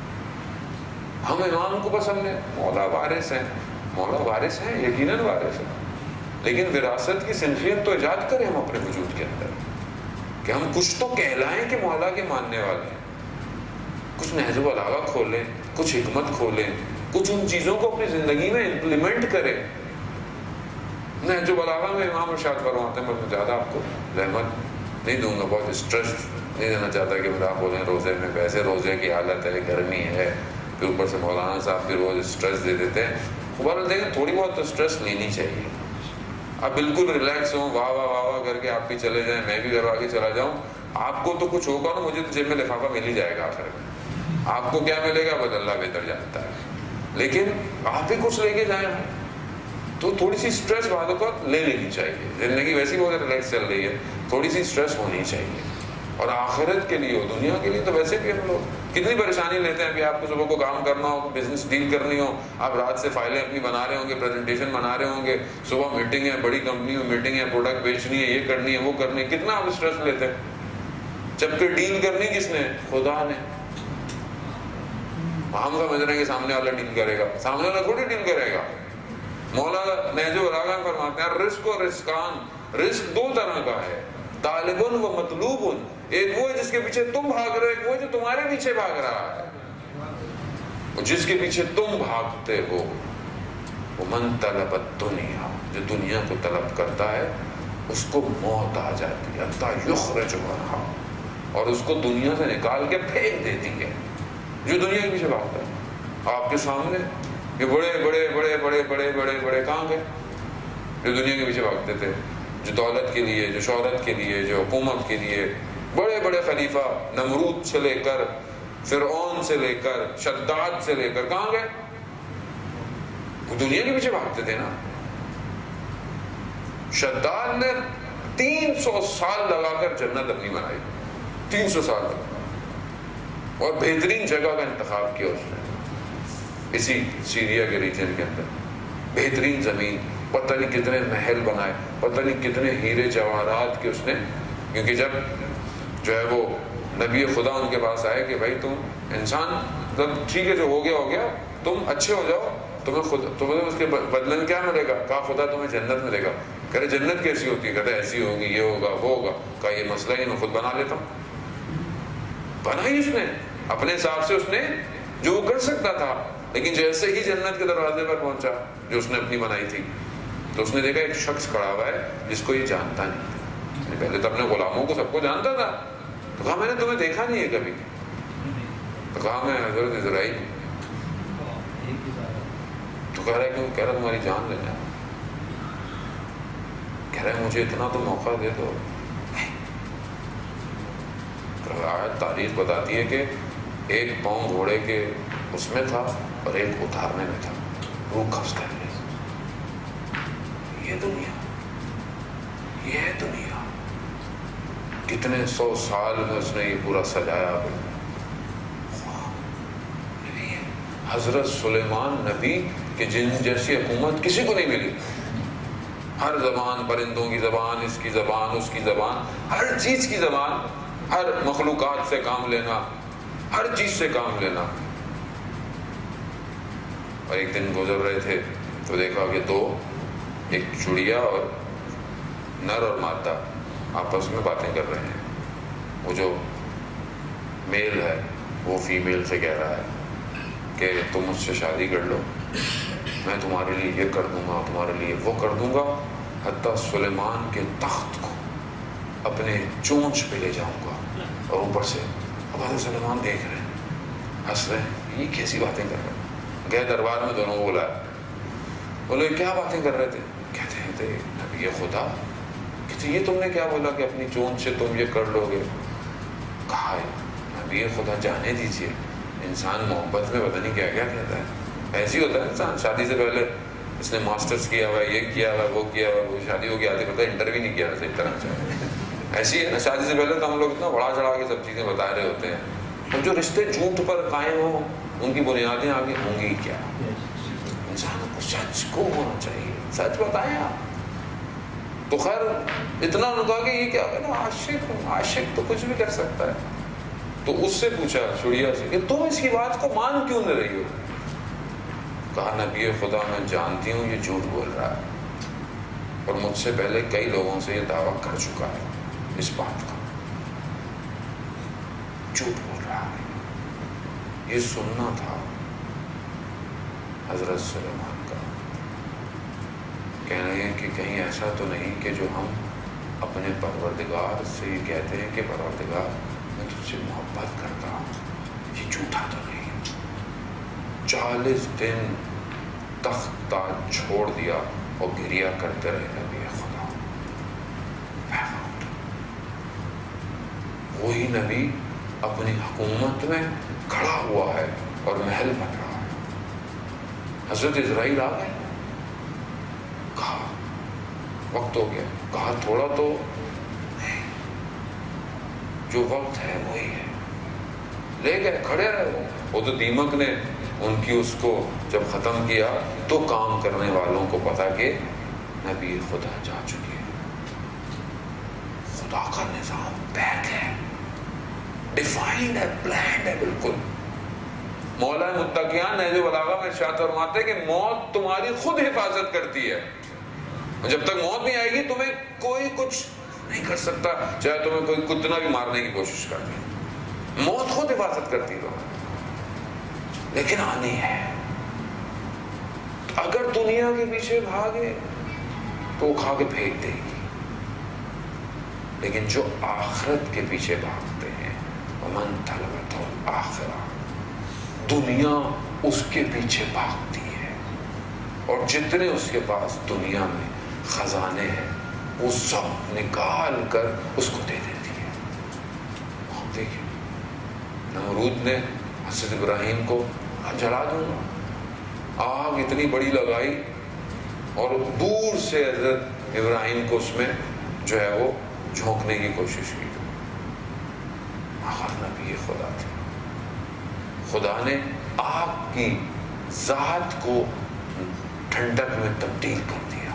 ہم امام کو بس ہم نے مولا وارث ہیں، مولا وارث ہیں، یقیناً وارث ہیں، لیکن وراثت کی صنفیت تو ایجاد کریں ہم اپنے وجود کے اندر، کہ ہم کچھ تو کہلائیں کہ مولا کے ماننے والے ہیں، کچھ نہج و بلاغہ کھولیں، کچھ حکمت کھولیں، کچھ ان چیزوں کو اپنی زندگی میں امپلیمنٹ کریں۔ نہج و بلاغہ میں امام ارشاد فرماتے ہیں، میں زیادہ آپ کو رحمت نہیں دوں گا، بہت اسٹریس نہیں دینا چاہتا کہ آپ بولیں روزے میں، ویسے روزے کی حالت ہے، گرمی ہے، پھر اوپر سے مولانا صاحب پھر روز اسٹریس دے دیتے ہیں۔ خبر دیکھیں تھوڑی بہت تو اسٹریس لینی چاہیے۔ آپ بالکل ریلیکس ہوں، واہ واہ واہ واہ کر کے آپ بھی چلے جائیں، میں بھی کروا کے چلا جاؤں، آپ کو تو کچھ ہوگا نا، مجھے تو جیب میں لفافہ مل ہی جائے گا آخر میں، آپ کو کیا ملے گا بس اللہ بہتر جانتا ہے، لیکن آپ بھی کچھ لے کے جائیں تو تھوڑی سی اسٹریس بعد اوقات لے لینی چاہیے۔ زندگی ویسی بہت ریلیکس چل رہی ہے، تھوڑی سی اسٹریس ہونی چاہیے، اور آخرت کے لیے ہو، دنیا کے لیے تو ویسے بھی ہم لوگ کتنی پریشانی لیتے ہیں۔ ابھی آپ کو صبح کو کام کرنا ہو، بزنس ڈیل کرنی ہو، آپ رات سے فائلیں اپنی بنا رہے ہوں گے، پریزنٹیشن بنا رہے ہوں گے، صبح میٹنگ ہے، بڑی کمپنی میں میٹنگ ہے، پروڈکٹ بیچنی ہے، یہ کرنی ہے، وہ کرنی ہے، کتنا آپ اسٹریس لیتے ہیں، جبکہ ڈیل کرنی کس نے؟ خدا نے۔ ہم سمجھ رہے ہیں کہ سامنے والا ڈیل کرے گا، سامنے والا تھوڑی ڈیل کرے گا۔ مولا نہج بلاغہ فرماتے ہیں رزق و رزقان، رزق دو طرح کا ہے، طالب و مطلوب، ایک وہ ہے جس کے پیچھے تم بھاگ رہے ہو، ایک وہ ہے جو تمہارے پیچھے بھاگ رہا ہے۔ اور جس کے پیچھے تم بھاگتے ہو وہ من طلب الدنیا، جو دنیا کو طلب کرتا ہے اس کو موت آ جاتی ہے، حتی یخرج منہا، اور اس کو دنیا سے نکال کے پھینک دیتی ہے۔ جو دنیا کے پیچھے بھاگتا ہے، آپ کے سامنے یہ بڑے بڑے بڑے بڑے بڑے بڑے بڑے کام ہیں جو دنیا کے پیچھے بھاگتے تھے، جو دولت کے لیے، جو شہرت کے لیے، جو حکومت کے لیے، بڑے بڑے خلیفہ نمرود سے لے کر فرعون سے لے کر شداد سے لے کر کہاں گئے؟ وہ دنیا کے پیچھے بھاگتے تھے نا۔ شداد نے 300 سال لگا کر جنت اپنی بنائی، 300 سال لگا، اور بہترین جگہ کا انتخاب کیا اس نے، اسی سیریا کے ریجن کے اندر بہترین زمین، پتہ نہیں کتنے محل بنائے، پتہ نہیں کتنے ہیرے جواہرات کے اس نے، کیونکہ جب جو ہے وہ نبی خدا ان کے پاس آئے کہ بھائی تم انسان ٹھیک ہے جو ہو گیا تم اچھے ہو جاؤ، تمہیں اس کے بدلے میں کیا ملے گا؟ کہا خدا تمہیں جنت ملے گا۔ کہہ رہے جنت کیسی ہوتی ہے؟ کہتے ایسی ہوگی، یہ ہوگا وہ ہوگا۔ کہا یہ مسئلہ ہی میں خود بنا لیتا ہوں۔ بنائی اس نے اپنے حساب سے، اس نے جو وہ کر سکتا تھا، لیکن جیسے ہی جنت کے دروازے پر پہنچا جو اس نے اپنی بنائی تھی تو اس نے دیکھا ایک شخص کھڑا ہوا ہے جس کو یہ جانتا نہیں۔ پہلے تو اپنے غلاموں کو سب کو جانتا تھا، تو کہا میں نے تمہیں دیکھا نہیں ہے کبھی، تو کہا میں حضرت اسرائیل، تو کہہ رہا ہے کہ کہہ رہا تمہاری جان لینا، کہہ رہا ہے مجھے اتنا تو موقع دے دو۔ آیت تاریخ بتاتی ہے کہ ایک پاؤں گھوڑے کے اس میں تھا اور ایک اتارنے میں تھا، روح قبض کر لی. یہ دنیا کتنے 100 سال میں اس نے یہ پورا سجایا. حضرت سلیمان نبی کہ جن جیسی حکومت کسی کو نہیں ملی. ہر زبان، پرندوں کی زبان، اس کی زبان، اس کی زبان، ہر چیز کی زبان، ہر مخلوقات سے کام لینا، ہر چیز سے کام لینا. اور ایک دن گزر رہے تھے تو دیکھا کہ ایک چڑیا اور نر اور مادہ آپس میں باتیں کر رہے ہیں. وہ جو میل ہے وہ فیمیل سے کہہ رہا ہے کہ تم مجھ سے شادی کر لو، میں تمہارے لیے یہ کر دوں گا، تمہارے لیے وہ کر دوں گا، حتیٰ سلیمان کے تخت کو اپنے چونچ پہ لے جاؤں گا. اور اوپر سے اب حضرت سلیمان دیکھ رہے ہیں، ہنس رہے ہیں، یہ کیسی باتیں کر رہے ہیں. گئے دربار میں، دونوں کو بلایا. بولے کیا باتیں کر رہے تھے؟ کہتے ہیں تھے نبی خدا. کہتے یہ تم نے کیا بولا کہ اپنی چونچ سے تم یہ کر لو گے؟ کہا ہے نبی خدا جانے دیجیے، انسان محبت میں پتہ نہیں کیا کیا کہتا ہے. ایسے ہی ہوتا ہے انسان. شادی سے پہلے اس نے ماسٹرز کیا ہوا ہے، یہ کیا ہوا ہے، وہ کیا ہوا ہے، وہ شادی ہو گیا آتے پتہ انٹرویو نہیں کیا صحیح طرح سے. ایسی ہے نا، شادی سے پہلے تو ہم لوگ اتنا بڑا چڑھا کے سب چیزیں بتا رہے ہوتے ہیں. اور جو رشتے جھوٹ پر قائم ہوں ان کی بنیادیں آگے ہوں گی کیا؟ انسان کو سچ کو ہونا چاہیے، سچ بتائیں آپ. تو خیر اتنا انہوں نے کہا کہ یہ کیا کہنا، عاشق تو کچھ بھی کر سکتا ہے. تو اس سے پوچھا چڑیا سے کہ تم اس کی بات کو مان کیوں نہ رہی ہو؟ کہا نبی خدا میں جانتی ہوں یہ جھوٹ بول رہا ہے، اور مجھ سے پہلے کئی لوگوں سے یہ دعویٰ کر چکا ہے اس بات کا. جھوٹ بول رہا ہے. یہ سننا تھا حضرت سلیمان کا. کہہ رہے ہیں کہ کہیں ایسا تو نہیں کہ جو ہم اپنے پروردگار سے یہ کہتے ہیں کہ پروردگار میں تجھ سے محبت کرتا ہوں، یہ جھوٹا تو نہیں. 40 دن تخت تاج چھوڑ دیا اور گریا کرتے رہے نبی خدا. وہی نبی اپنی حکومت میں کھڑا ہوا ہے اور محل بن رہا ہے. حضرت اسرائیل آ گئے، کہا وقت ہو گیا. کہا تھوڑا تو نہیں، جو وقت ہے وہی ہے. لے گئے، کھڑے رہے. وہ تو دیمک نے ان کی اس کو جب ختم کیا تو کام کرنے والوں کو پتا کہ نبی خدا جا چکی ہے. خدا کا نظام پیک ہے، ڈیفائنڈ ہے، پلانڈ ہے بالکل. مولا متقیان نہج البلاغہ میں ارشاد فرماتے کہ موت تمہاری خود حفاظت کرتی ہے. جب تک موت نہیں آئے گی تمہیں کوئی کچھ نہیں کر سکتا، چاہے تمہیں کوئی کتنا بھی مارنے کی کوشش کر دے. موت خود حفاظت کرتی ہے، لیکن آنی ہے. اگر دنیا کے پیچھے بھاگے تو وہ کھا کے پھینک دے گی، لیکن جو آخرت کے پیچھے بھاگتے ہیں ومن طلب الآخرہ، دنیا اس کے پیچھے بھاگتی ہے، اور جتنے اس کے پاس دنیا میں خزانے ہیں وہ سب نکال کر اس کو دے دیتی ہے. دیکھیں نمرود نے حضرت ابراہیم کو جلا دوں گا، آگ اتنی بڑی لگائی اور دور سے حضرت ابراہیم کو اس میں جو ہے وہ جھونکنے کی کوشش کی. آخر نبی خدا تھے. خدا نے آگ کی ذات کو ٹھنڈک میں تبدیل کر دیا.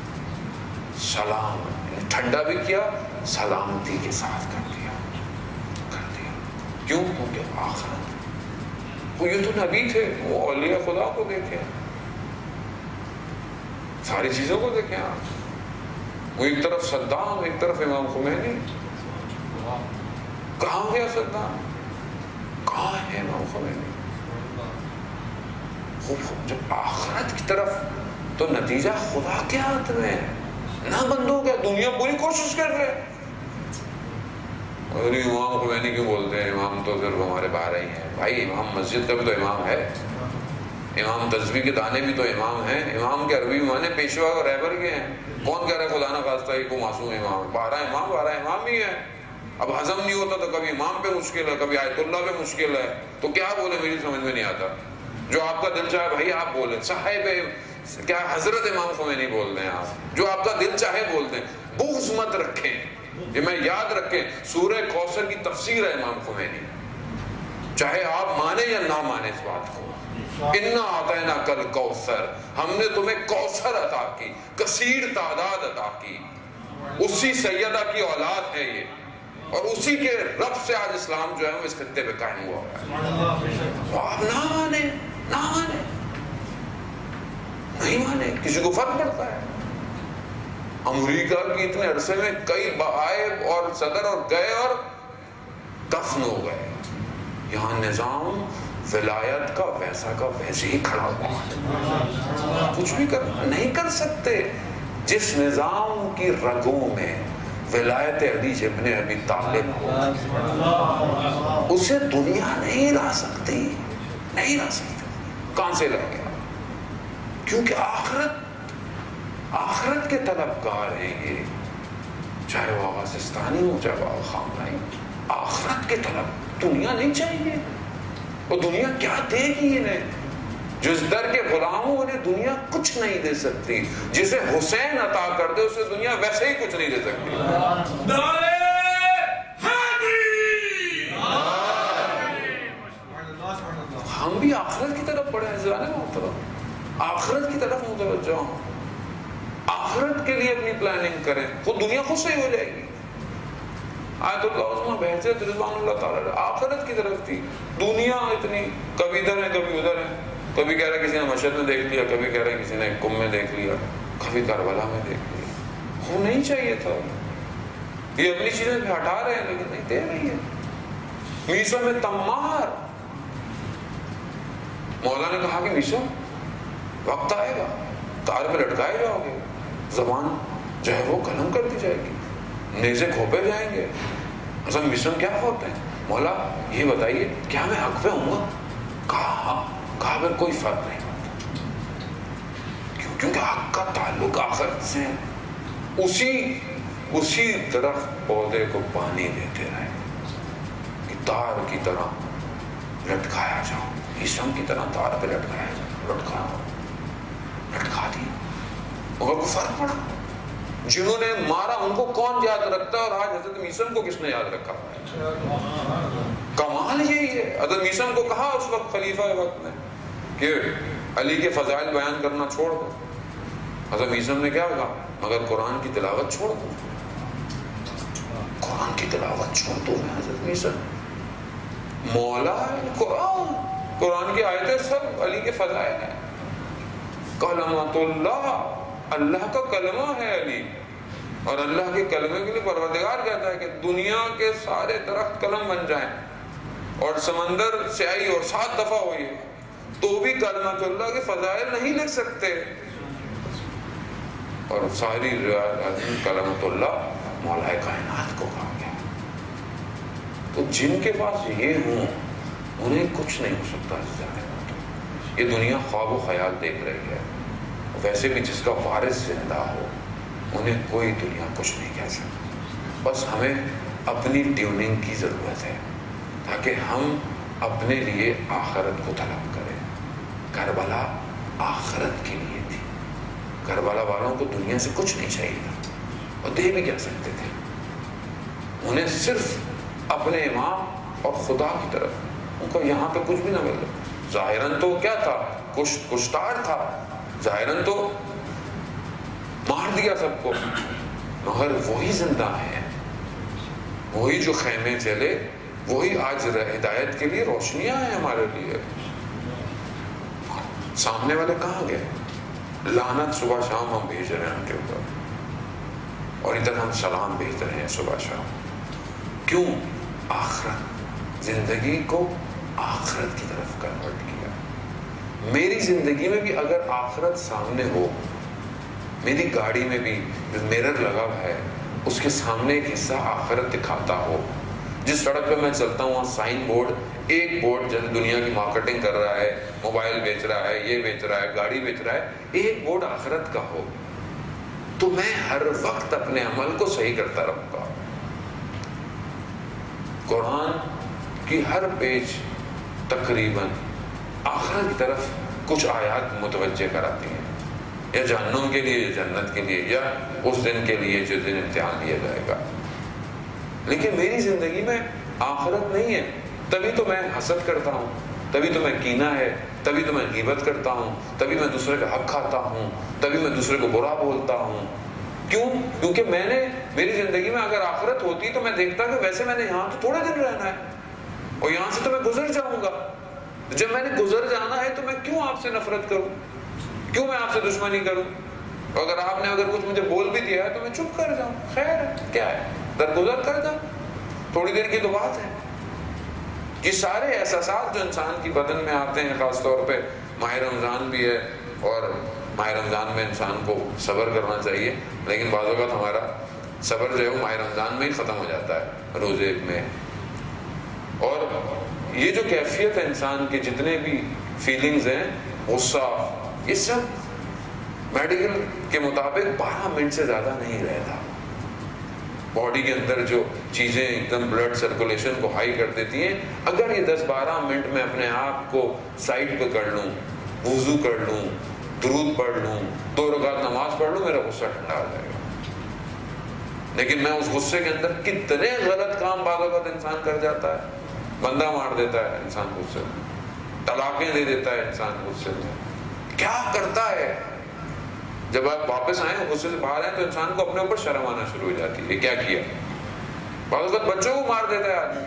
سلام، ٹھنڈا بھی کیا، سلامتی کے ساتھ کر دیا. کیوں؟ کیونکہ آخرت. وہ یہ تو نبی تھے، وہ اولیاء خدا کو دیکھیں، ساری چیزوں کو دیکھیں آپ. وہ ایک طرف صدام، ایک طرف امام خمینی. کہاں گیا صدام؟ کہاں ہے امام خمینی؟ جب آخرت کی طرف تو نتیجہ خدا کے ہاتھ میں ہے، نہ بندوں کے. دنیا پوری کوشش کر رہے. اور امام خمینی کیوں بولتے ہیں؟ امام تو صرف ہمارے باہر ہی ہیں. بھائی امام مسجد کا بھی تو امام ہے، امام تسبیح کے دانے بھی تو امام ہیں. امام کے عربی معنی پیشوا اور رہبر کے ہیں. کون کہہ رہا ہے خدا نہ خواستہ یہ کو معصوم امام ہے؟ 12 امام ہی ہے. اب ہضم نہیں ہوتا تو کبھی امام پہ مشکل ہے، کبھی آیت اللہ پہ مشکل ہے، تو کیا بولے؟ میری سمجھ میں نہیں آتا. جو آپ کا دل چاہے بھائی آپ بولیں، صاحب کیا حضرت امام خمینی بول دیں، آپ جو آپ کا دل چاہے بول دیں، بغض مت رکھیں. یہ میں یاد رکھیں سورہ کوثر کی تفسیر ہے امام خمینی، چاہے آپ مانیں یا نہ مانیں اس بات کو. اِنَّا أَعْطَيْنَاكَ الْكَوْثَرَ، ہم نے تمہیں کوثر عطا کی، کثیر تعداد عطا کی. اسی سیدہ کی اولاد ہے یہ، اور اسی کے رب سے آج اسلام جو ہے وہ اس خطے پہ قائم ہوا ہے. آپ نہ مانیں، نہ مانیں، نہیں مانیں، کسی کو فرق پڑتا ہے. امریکہ کی اتنے عرصے میں کئی آئے اور صدر اور گئے اور دفن ہو گئے. یہاں نظام ولایت کا ویسا کا ویسے ہی کھڑا ہوا، کچھ بھی نہیں کر سکتے. جس نظام کی رگوں میں ولایت علی ابن ابی طالب ہو، اسے دنیا نہیں لا سکتی، نہیں لا سکتی. کہاں سے لے گیا؟ کیونکہ آخرت کے طلبگار ہیں یہ، چاہے وہ آغا سستانی ہو چاہے وہ آغا خامنہی. آخرت کے طلب، دنیا نہیں چاہیے. اور دنیا کیا دے گی انہیں؟ جس در کے غلام ہوں انہیں دنیا کچھ نہیں دے سکتی. جسے حسین عطا کر دے اسے دنیا ویسے ہی کچھ نہیں دے سکتی. ہم بھی آخرت کی طرف پڑھے ہیں، آخرت کی طرف متوجہ ہوں، آخرت کے لیے اپنی پلاننگ کریں. خود دنیا خود سے ہی ہو جائے گی. آیت اللہ عظمہ بہجت رضوان اللہ تعالیٰ آخرت کی طرف تھی. دنیا اتنی کبھی ادھر ہے کبھی ادھر ہے، کبھی کہہ رہا ہے کسی نے مشہد میں دیکھ لیا، کبھی کہہ رہا ہے کسی نے کم میں دیکھ لیا، کبھی کربلا میں دیکھ لیا. وہ نہیں چاہیے تھا. یہ اپنی چیزیں بھی ہٹا رہے ہیں لیکن نہیں دے رہی ہے. میسا میں تمار، مولا نے کہا کہ میسا وقت آئے گا تار پہ لٹکائے جاؤ گے، زبان جو ہے وہ قلم کر دی جائے گی، نیزے کھوپے جائیں گے. اصل مشن کیا ہوتا ہے؟ مولا یہ بتائیے کیا میں حق پہ ہوں گا؟ کہا پھر کوئی فرق نہیں پڑتا، کیونکہ حق کا تعلق آخرت سے ہے. اسی درخت پودے کو پانی دیتے رہے کہ تار کی طرح لٹکایا جاؤ، ریشم کی طرح تار پہ لٹکایا جاؤ. لٹکا دی مگر کو فرق پڑا. جنہوں نے مارا ان کو کون یاد رکھتا ہے، اور آج حضرت میسم کو کس نے یاد رکھا؟ کمال یہی ہے. حضرت میسم کو کہا اس وقت خلیفہ وقت میں کہ علی کے فضائل بیان کرنا چھوڑ دو. حضرت میسم نے کیا کہا؟ مگر قرآن کی تلاوت چھوڑ دو، قرآن کی تلاوت چھوڑ دو. میں حضرت میسم مولا قرآن کی آیتیں سب علی کے فضائل ہیں. کلمۃ اللہ، اللہ کا کلمہ ہے علی، اور اللہ کے کلمے کے لیے پروردگار کہتا ہے کہ دنیا کے سارے درخت قلم بن جائیں اور سمندر سیاہی اور 7 دفعہ ہوئی تو بھی کلمۃ اللہ کے فضائل نہیں لکھ سکتے. اور ساری کلمۃ اللہ مولا کائنات کو کہا گیا. تو جن کے پاس یہ ہوں انہیں کچھ نہیں ہو سکتا. یہ دنیا خواب و خیال دیکھ رہی ہے. ویسے بھی جس کا وارث زندہ ہو انہیں کوئی دنیا کچھ نہیں کہہ سکتی. بس ہمیں اپنی ٹیوننگ کی ضرورت ہے تاکہ ہم اپنے لیے آخرت کو طلب کریں. کربلا آخرت کے لیے تھی. کربلا والوں کو دنیا سے کچھ نہیں چاہیے تھا اور دے بھی کیا سکتے تھے. انہیں صرف اپنے امام اور خدا کی طرف ان کو یہاں پہ کچھ بھی نہ مل. ظاہراً تو کیا تھا؟ کشتار تھا، ظاہراً تو مار دیا سب کو، مگر وہی زندہ ہیں. وہی جو خیمے چلے وہی آج ہدایت کے لیے روشنیاں ہیں ہمارے لیے. سامنے والے کہاں گئے؟ لعنت صبح شام ہم بھیج رہے ہیں ان کے اوپر، اور ادھر ہم سلام بھیج رہے ہیں صبح شام. کیوں؟ آخرت، زندگی کو آخرت کی طرف کنورٹ کیا. میری زندگی میں بھی اگر آخرت سامنے ہو، میری گاڑی میں بھی میرر لگا ہوا ہے اس کے سامنے ایک حصہ آخرت دکھاتا ہو. جس سڑک پہ میں چلتا ہوں وہاں سائن بورڈ، ایک بورڈ جیسے دنیا کی مارکیٹنگ کر رہا ہے، موبائل بیچ رہا ہے، یہ بیچ رہا ہے، گاڑی بیچ رہا ہے، ایک بورڈ آخرت کا ہو تو میں ہر وقت اپنے عمل کو صحیح کرتا رہوں گا. قرآن کی ہر پیج تقریباً آخرت کی طرف کچھ آیات متوجہ کراتی ہیں، یا جہنم کے لیے یا جنت کے لیے، یا اس دن کے لیے جس دن امتحان لیا جائے گا. لیکن میری زندگی میں آخرت نہیں ہے، تبھی تو میں حسد کرتا ہوں، تبھی تو میں کینہ ہے، تبھی تو میں غیبت کرتا ہوں، تبھی میں دوسرے کا حق کھاتا ہوں، تبھی میں دوسرے کو برا بولتا ہوں. کیوں؟ کیونکہ میں نے میری زندگی میں اگر آخرت ہوتی تو میں دیکھتا کہ ویسے میں نے یہاں تو تھوڑے دن رہنا ہے اور یہاں سے تو میں گزر جاؤں گا. جب میں نے گزر جانا ہے تو میں کیوں آپ سے نفرت کروں، کیوں میں آپ سے دشمنی کروں؟ اگر آپ نے کچھ مجھے بول بھی دیا ہے تو میں چپ کر جاؤں، خیر ہے، کیا ہے، درگزر کر جاؤں، تھوڑی دیر کی تو بات ہے. یہ سارے احساسات جو انسان کی بدن میں آتے ہیں، خاص طور پہ ماہ رمضان بھی ہے، اور ماہ رمضان میں انسان کو صبر کرنا چاہیے، لیکن بعض اوقات ہمارا صبر جو ہے وہ ماہ رمضان میں ہی ختم ہو جاتا ہے، روزے میں. اور یہ جو کیفیت ہے انسان کے جتنے بھی فیلنگز ہیں، غصہ، یہ سب میڈیکل کے مطابق 12 منٹ سے زیادہ نہیں رہتا. باڈی کے اندر جو چیزیں ایک دم بلڈ سرکولیشن کو ہائی کر دیتی ہیں، اگر یہ 10-12 منٹ میں اپنے آپ کو سائڈ پہ کر لوں، وضو کر لوں، درود پڑھ لوں، 2 رکعت نماز پڑھ لوں، میرا غصہ ٹھنڈا ہو جائے گا. لیکن میں اس غصے کے اندر کتنے غلط کام بعض اوقات انسان کر جاتا ہے. بندہ مار دیتا ہے انسان غصے میں، طلاقیں دے دیتا ہے انسان غصے میں، کیا کرتا ہے. جب آپ واپس آئیں غصے سے باہر آئیں تو انسان کو اپنے اوپر شرم آنا شروع ہو جاتی ہے، کیا کیا. بعض اوقات بچوں کو مار دیتا ہے آدمی،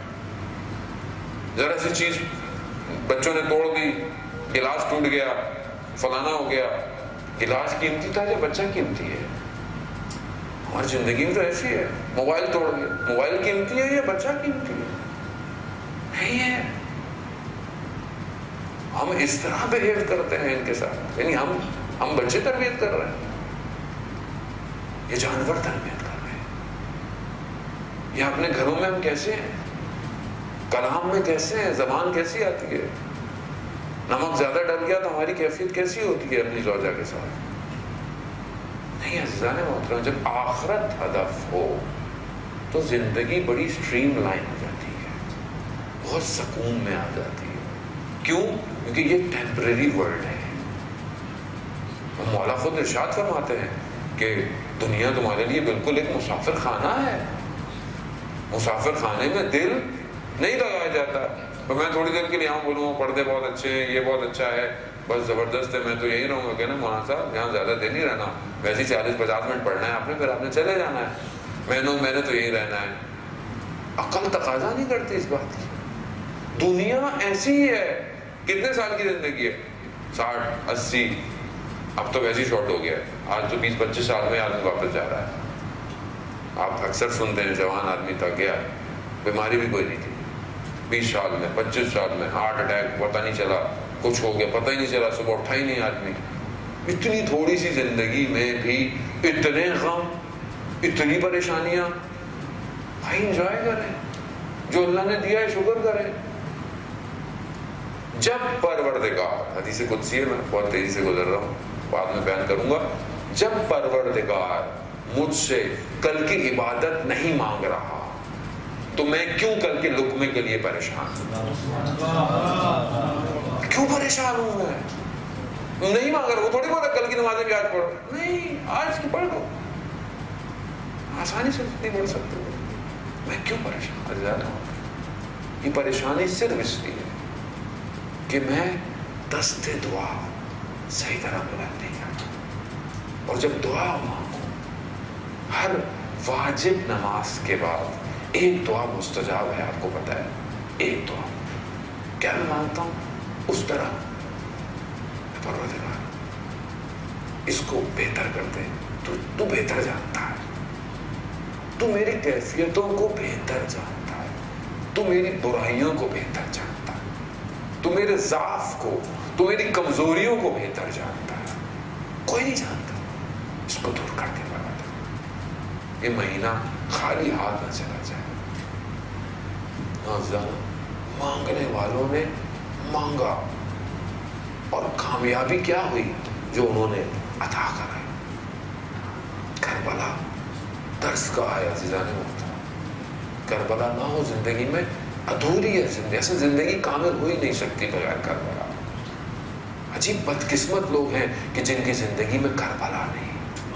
ذرا سی چیز بچوں نے توڑ دی، گلاس ٹوٹ گیا، فلانا ہو گیا. گلاس قیمتی تھا یا بچہ قیمتی ہے؟ ہماری زندگی میں تو ایسی ہے، موبائل توڑ گیا، موبائل قیمتی ہے یا بچہ قیمتی ہے؟ نہیں ہے. ہم اس طرح بہیو کرتے ہیں ان کے ساتھ، یعنی ہم بچے تربیت کر رہے ہیں، یہ جانور تربیت کر رہے ہیں. یہ اپنے گھروں میں ہم کیسے ہیں، کلام میں کیسے ہیں، زبان کیسی آتی ہے. نمک زیادہ ڈل گیا تو ہماری کیفیت کیسی ہوتی ہے اپنی زوجہ کے ساتھ. نہیں عزیزان محترم، جب آخرت ہدف ہو تو زندگی بڑی سٹریم لائن ہو جاتی ہے، بہت سکون میں آ جاتی ہے. کیوں؟ کیونکہ یہ ٹیمپریری ورلڈ ہے. مولا خود ارشاد فرماتے ہیں کہ دنیا تمہارے لیے بالکل ایک مسافر خانہ ہے. مسافر خانے میں دل نہیں لگایا جاتا. تو میں تھوڑی دیر کے لیے یہاں بولوں پردے بہت اچھے ہیں، یہ بہت اچھا ہے، بس زبردست ہے، میں تو یہی رہوں گا. کہ نا مولانا صاحب یہاں زیادہ دیر نہیں رہنا، ویسے ہی 40-50 منٹ پڑھنا ہے آپ نے، پھر آپ نے چلے جانا ہے. میں نے تو یہی رہنا ہے. عقل تقاضا نہیں کرتی اس بات کی. دنیا ایسی ہی ہے. کتنے سال کی زندگی ہے؟ 60-80. اب تو ویسے ہی شارٹ ہو گیا ہے. آج تو 20-25 سال میں آدمی واپس جا رہا ہے. آپ اکثر سنتے ہیں جوان آدمی تھک گیا، بیماری بھی کوئی نہیں تھی، 20 سال میں 25 سال میں ہارٹ اٹیک پتہ نہیں چلا، کچھ ہو گیا پتہ ہی نہیں چلا، صبح اٹھا ہی نہیں آدمی. اتنی تھوڑی سی زندگی میں بھی اتنے غم، اتنی پریشانیاں. بھائی انجوائے کریں، جو اللہ نے دیا ہے شکر کریں. جب پروردگار، حدیث قدسی ہے، میں بہت تیزی سے گزر رہا ہوں، بعد میں بیان کروں گا. جب پروردگار مجھ سے کل کی عبادت نہیں مانگ رہا تو میں کیوں کل کے لقمے کے لیے پریشان ہوں؟ کیوں پریشان ہوں میں؟ نہیں مانگ رہا. وہ تھوڑی بولا کل کی نمازیں بھی آج پڑھو، نہیں آج کی پڑھ لو، آسانی سے نہیں پڑھ سکتے. میں کیوں پریشان زیادہ ہوں؟ یہ پریشانی صرف اس لیے کہ میں دست دعا صحیح طرح بلند نہیں کرتا. اور جب دعا مانگو، ہر واجب نماز کے بعد ایک دعا مستجاب ہے، آپ کو پتا ہے. ایک دعا کیا میں مانگتا ہوں اس طرح پروردگار اس کو بہتر کر دے. تو بہتر جانتا ہے، تو میری کیفیتوں کو بہتر جانتا ہے، تو میری برائیوں کو بہتر جانتا ہے، تو میرے ضعف کو، تو میری کمزوریوں کو بہتر جانتا ہے. کوئی نہیں جانتا. اس کو دور کر کے بنا دے. یہ مہینہ خالی ہاتھ نہ چلا جائے. مانگنے والوں نے مانگا اور کامیابی کیا ہوئی جو انہوں نے عطا کرائی. کربلا درس کا ہے عزیزان محترم. کربلا نہ ہو زندگی میں ادھوری ہے زندگی. ایسے زندگی کامل ہو ہی نہیں سکتی بغیر کربلا. عجیب بدقسمت لوگ ہیں کہ جن کی زندگی میں کربلا نہیں.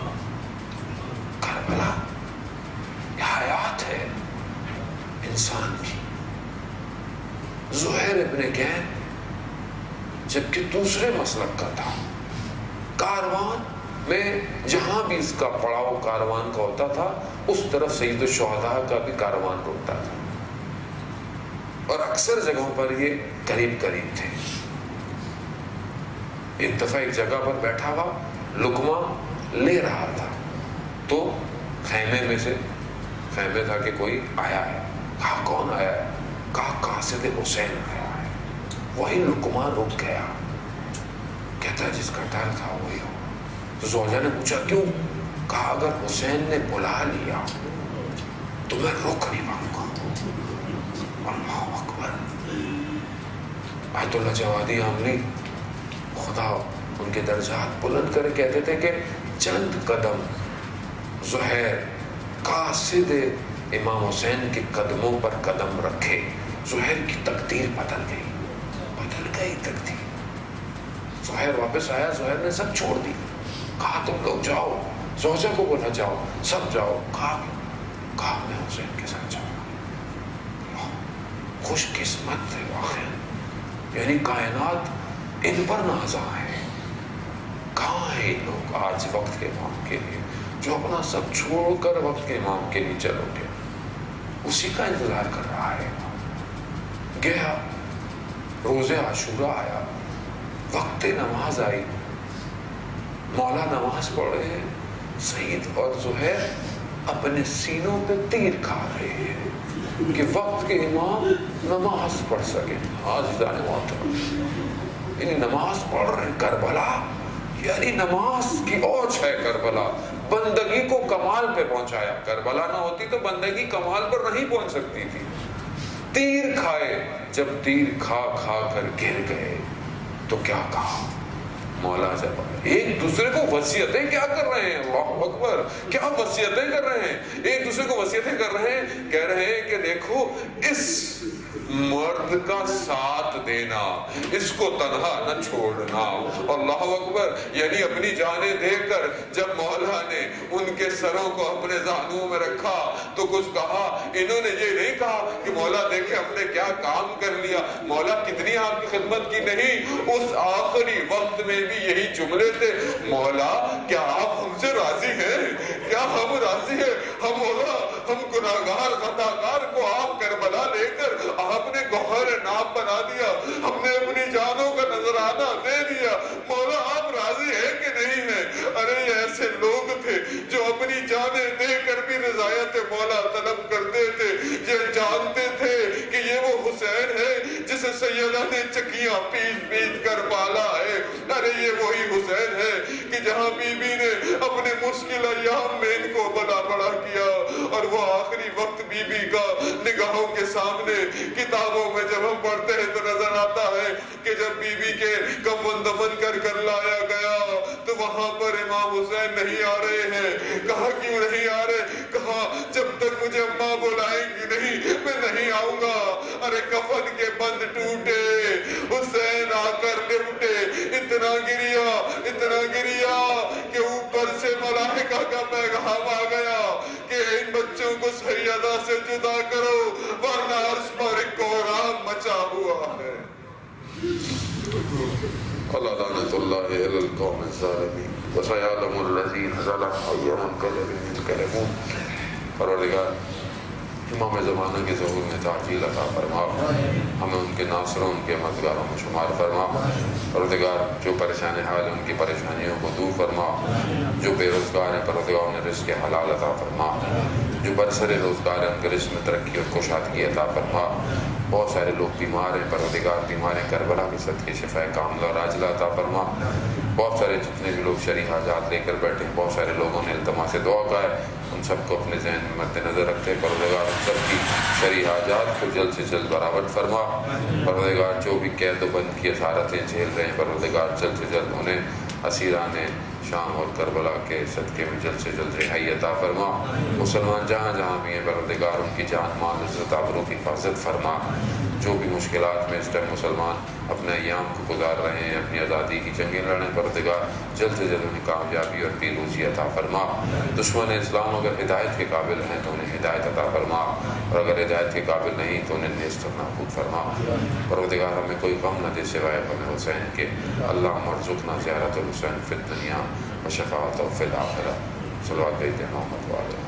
کربلا یہ حیات ہے انسان کی. زہیر ابن گین جبکہ دوسرے مسلک کا تھا، کاروان میں جہاں بھی اس کا پڑاؤ کاروان کا ہوتا تھا اس طرف سید الشہداء کا بھی کاروان رکتا تھا، اور اکثر جگہوں پر یہ قریب قریب تھے. ایک دفعہ ایک جگہ پر بیٹھا ہوا لقمہ لے رہا تھا تو خیمے میں سے، خیمے تھا کہ کوئی آیا ہے. کہا کون آیا ہے؟ کہا قاصد حسین آیا ہے. وہی لقمہ رک گیا. کہتا ہے جس کا ڈر تھا وہی ہو. تو زوجہ نے پوچھا کیوں؟ کہا اگر حسین نے بلا لیا تو میں رک نہیں پاؤں گا. اللہ اکبر. آیت اللہ جوادی عاملی خدا ان کے درجات بلند کرے کہتے تھے کہ چند قدم زہیر قاصد امام حسین کے قدموں پر قدم رکھے، زہیر کی تقدیر بدل گئی تقدیر. زہیر واپس آیا، زہیر نے سب چھوڑ دی. کہا تم لوگ جاؤ، زوجہ کو بولا جاؤ، سب جاؤ. کہا میں حسین کے ساتھ جاؤں. خوش قسمت تھے واقعا، یعنی کائنات ان پر نازاں ہے. کہاں ہیں لوگ آج وقت کے امام کے لیے جو اپنا سب چھوڑ کر وقت کے امام کے لیے چل اٹھے، اسی کا انتظار کر رہا ہے. گیا روز عاشورہ آیا، وقت نماز آئی، مولا نماز پڑھ رہے ہیں، سعید اور زہیر اپنے سینوں پہ تیر کھا رہے ہیں کہ وقت کے امام نماز پڑھ سکے. آج جانے محترم یعنی نماز پڑھ رہے ہیں. کربلا یعنی نماز کی اوج ہے. کربلا بندگی کو کمال پہ پہنچایا. کربلا نہ ہوتی تو بندگی کمال پر نہیں پہنچ سکتی تھی. تیر کھائے، جب تیر کھا کر گر گئے تو کیا کہا مولا جب ایک دوسرے کو وصیتیں کیا کر رہے ہیں. اللہ اکبر، کیا وصیتیں کر رہے ہیں. ایک دوسرے کو وصیتیں کر رہے ہیں، کہہ رہے ہیں کہ دیکھو اس مرد کا ساتھ دینا، اس کو تنہا نہ چھوڑنا. اللہ اکبر. یعنی اپنی جانیں دے کر جب مولا نے ان کے سروں کو اپنے زانوں میں رکھا تو کچھ کہا. انہوں نے یہ نہیں کہا کہ مولا دیکھیں ہم نے کیا کام کر لیا، مولا کتنی آپ کی خدمت کی. نہیں، اس آخری وقت میں بھی یہی جملے تھے. مولا کیا آپ ہم سے راضی ہیں؟ کیا ہم راضی ہیں؟ ہم مولا، ہم گناہگار خطاکار کو آپ کربلا لے کر آپ نے گوہر ناب بنا دیا، ہم نے اپنی جانوں کا نذرانہ دے دیا. مولا آپ راضی ہیں کہ نہیں ہیں؟ ارے یہ ایسے لوگ تھے جو اپنی جانیں دے کر بھی رضایت مولا طلب کرتے تھے. یہ جانتے تھے کہ یہ وہ حسین ہے جسے سیدہ نے چکیاں پیٹ کر پالا ہے. ارے یہ وہی حسین ہے کہ جہاں بی بی نے اپنے مشکل ایام میں ان کو بڑا بڑا کیا، اور وہ آخری وقت بی بی کا نگاہوں کے سامنے کتابوں میں جب ہم پڑھتے ہیں تو نظر آتا ہے کہ جب بی بی کے کفن دفن کر لایا گیا تو وہاں پر امام حسین نہیں آ رہے ہیں. کہا کیوں نہیں آ رہے؟ کہا جب تک مجھے اماں بلائیں گی نہیں میں نہیں آؤں گا. ارے کفن کے بند ٹوٹے، حسین آ کر لپٹے، اتنا گریا کہ اوپر سے ملائکہ کا پیغام آ گیا کہ ان بچوں کو سیدہ سے جدا کرو ورنہ عرش پر ایک کوہرام مچا ہوا ہے. اللہ لعنت اللہ علی القوم الظالمین وسیعلم الذین ظلموا ای منقلب ینقلبون. پروردگار امام زمانہ کے ظہور میں تعجیل عطا فرما، ہمیں ان کے ناصروں ان کے مددگاروں میں شمار فرما. پروردگار جو پریشان حال ہیں ان کی پریشانیوں کو دور فرما. جو بے روزگار ہیں پروردگار انہیں رزق حلال عطا فرما. جو برسر روزگار ہیں ان کے رزق میں ترقی اور کشادگی عطا فرما. بہت سارے لوگ بیمار ہیں پروردگار، بیمار کربلا کے صدقے شفا کاملہ اور عاجلہ عطا فرما. بہت سارے جتنے بھی لوگ شرعی حاجات لے کر بیٹھے ہیں، بہت سارے لوگوں نے التماس دعا کا ہے، ان سب کو اپنے ذہن میں مد نظر رکھتے ہیں. پروردگار ان سب کی شرعی حاجات کو جلد سے جلد برآورد فرما. پروردگار جو بھی قید و بند کی اسارتیں جھیل رہے ہیں پروردگار جلد سے جلد انہیں اسیران شام اور کربلا کے صدقے میں جلد سے جلد رہائی عطا فرما۔ مسلمان جہاں جہاں بھی ہیں پروردگار ان کی جان مال عزت آبرو کی حفاظت فرما۔ جو بھی مشکلات میں اس ٹائم مسلمان اپنے ایام کو گزار رہے ہیں، اپنی آزادی کی جنگیں لڑ رہے ہیں، پروردگار جلد سے جلد انہیں کامیابی اور پیروزی عطا فرما۔ دشمن اسلام اگر ہدایت کے قابل ہیں تو انہیں ہدایت عطا فرما، اور اگر ہدایت کے قابل نہیں تو انہیں نیست اور نابود فرما۔ پروردگار ہمیں کوئی غم نہ دے سوائے غم حسین کے۔ اللہم ارزقنا زیارت الحسین فی الدنیا و شفاعتہ فی الآخرہ۔ صلوات بیت محمد وعلیہ